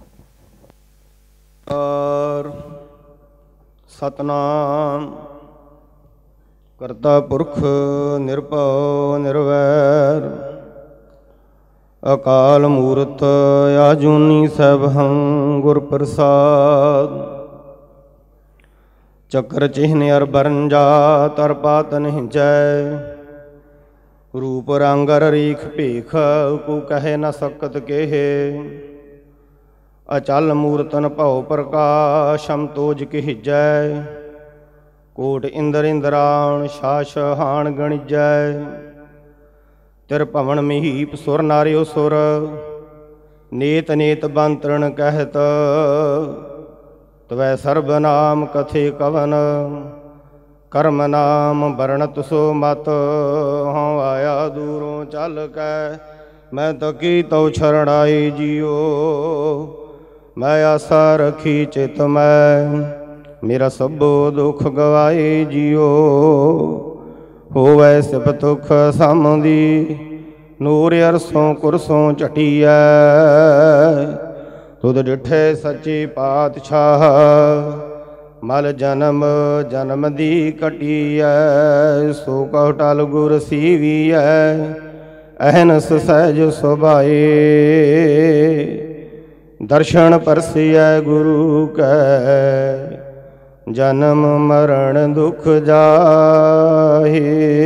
ਸਤਨਾਮ ਕਰਤਾ ਪੁਰਖ ਨਿਰਭਉ ਨਿਰਵੈਰ, ਅਕਾਲ ਮੂਰਤ ਆਜੂਨੀ ਸੈਭੰ ਗੁਰ ਪ੍ਰਸਾਦ। ਚੱਕਰ ਚਿਹਨ ਅਰ ਬਰੰਜਾ ਤਰ ਪਾਤ ਨਿਹਚੈ, ਰੂਪ ਰੰਗ ਅਰ ਰੀਖ ਭੇਖ ਕੋ ਕਹਿ ਨ ਸਕਤ ਕੇਹੇ। ਅਚਲ ਮੂਰਤਨ ਭਉ ਪ੍ਰਕਾਸ਼ਮ ਤੋਜ ਕਹਿਜੈ, ਕੋਟ ਇੰਦਰ ਇੰਦਰਾਣ ਸ਼ਾਸ ਹਾਣ ਗਣਿਜੈ। ਤਿਰ ਭਵਨ ਮਹੀਪ ਸੁਰ ਨਾਰਿਓ ਸੁਰ, ਨੇਤ ਨੇਤ ਬੰਤਰਣ ਕਹਿਤ। ਤਵੈ ਸਰਬ ਨਾਮ ਕਥੇ ਕਵਨ, ਕਰਮ ਨਾਮ ਵਰਣਤ ਸੋ ਮਤ। ਹਉ ਆਇਆ ਦੂਰੋਂ ਚੱਲ ਕੈ, ਮੈਂ ਤਕੀ ਤਉ ਛਰਣਾਈ ਜੀਓ। ਮੈਂ ਆਸਾ ਰਖੀ ਚਿਤ ਮੈਂ, ਮੇਰਾ ਸਭੋ ਦੁਖ ਗਵਾਏ ਜੀਓ। ਹੋਵੈ ਸਿਫ ਤੁਖ ਸਮਦੀ, ਨੂਰ ਅਰਸੋਂ ਕੁਰਸੋਂ ਝਟੀਐ। ਤੁਧ ਡਿਠੇ ਸੱਚੇ ਪਾਤਸ਼ਾਹ, ਮਲ ਜਨਮ ਜਨਮ ਦੀ ਕਟੀਐ। ਸੋ ਕਹੁ ਟਲ ਗੁਰ ਸੀਵੀਐ, ਅਹਨਸ ਸਹਿਜ ਸੁਭਾਏ। ਦਰਸ਼ਨ ਪਰਸਿਐ ਗੁਰੂ ਕੈ, ਜਨਮ ਮਰਨ ਦੁਖ ਜਾਹੇ।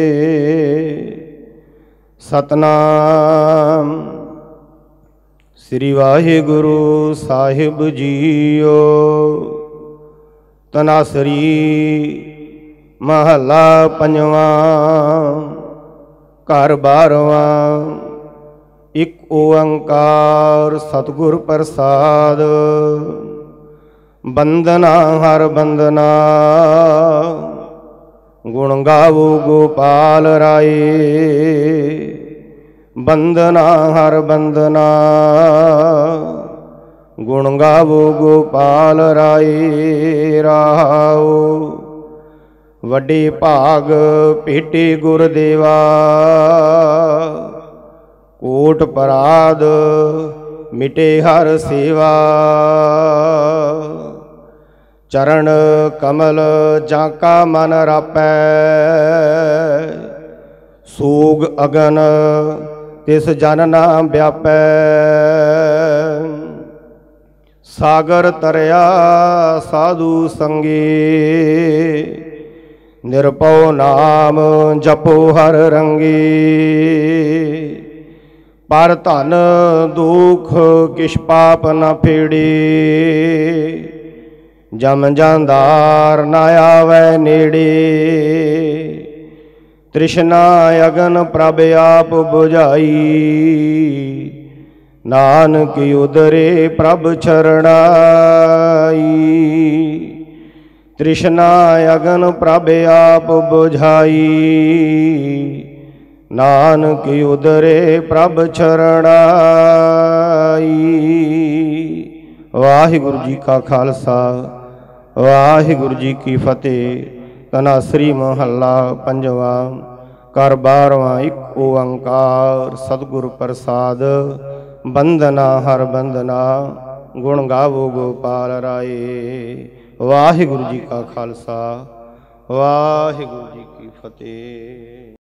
ਸਤਨਾਮ ਸ੍ਰੀ ਵਾਹਿਗੁਰੂ ਸਾਹਿਬ ਜੀਓ। ਤਨਾਸਰੀ ਮਹੱਲਾ ਪੰਜਵਾਂ, ਘਰ ਬਾਰਵਾਂ। ਇਕ ਓੰਕਾਰ ਸਤਿਗੁਰ ਪ੍ਰਸਾਦ, ਬੰਦਨਾ ਹਰ ਬੰਦਨਾ। ਗੁਣ ਗਾਵੋ ਗੋਪਾਲ ਰਾਏ, ਬੰਦਨਾ ਹਰ ਬੰਦਨਾ। ਗੁਣ ਗਾਵੋ ਗੋਪਾਲ ਰਾਏ। ਰਾਉ ਵੱਡੇ ਭਾਗ ਭੇਟੇ ਗੁਰਦੇਵਾ, ਕੋਟ ਪਰਾਧ ਮਿਟੇ ਹਰ ਸੇਵਾ। ਚਰਨ ਕਮਲ ਜਾਂ ਕਾ ਮਨ ਰਾਪੈ, ਸੂਗ ਅਗਨ ਤਿਸ ਜਨ ਨਾ ਵਿਆਪੈ। ਸਾਗਰ ਤਰਿਆ ਸਾਧੂ ਸੰਗੇ, ਨਿਰਭਉ ਨਾਮ ਜਪੋ ਹਰ ਰੰਗੇ। ਪਰ ਧਨ ਦੁਖ ਕਿਛ ਪਾਪ ਨ ਫੇੜੇ, ਜਮ ਜਾਂਦਾਰ ਨ ਆਵੈ ਨੇੜੇ। ਤ੍ਰਿਸ਼ਨਾ ਅਗਨ ਪ੍ਰਭ ਆਪ ਬੁਝਾਈ, ਨਾਨਕ ਉਦਰੇ ਪ੍ਰਭ ਚਰਣਾਈ। ਤ੍ਰਿਸ਼ਨਾ ਅਗਨ ਪ੍ਰਭ ਆਪ ਬੁਝਾਈ, ਨਾਨਕ ਉਦਰੇ ਪ੍ਰਭ ਚਰਣਾਈ। ਵਾਹਿਗੁਰੂ ਜੀ ਕਾ ਖਾਲਸਾ, ਵਾਹਿਗੁਰੂ ਜੀ ਕੀ ਫਤਿਹ। ਤਨਾਸਰੀ ਮਹੱਲਾ ਪੰਜਵਾਂ, ਘਰ ਬਾਰਵਾਂ। ਇਕ ਓੰਕਾਰ ਸਤਿਗੁਰ ਪ੍ਰਸਾਦ, ਬੰਦਨਾ ਹਰ ਬੰਦਨਾ। ਗੁਣ ਗਾਵੋ ਗੋਪਾਲ ਰਾਏ। ਵਾਹਿਗੁਰੂ ਜੀ ਕਾ ਖਾਲਸਾ, ਵਾਹਿਗੁਰੂ ਜੀ ਕੀ ਫਤਿਹ।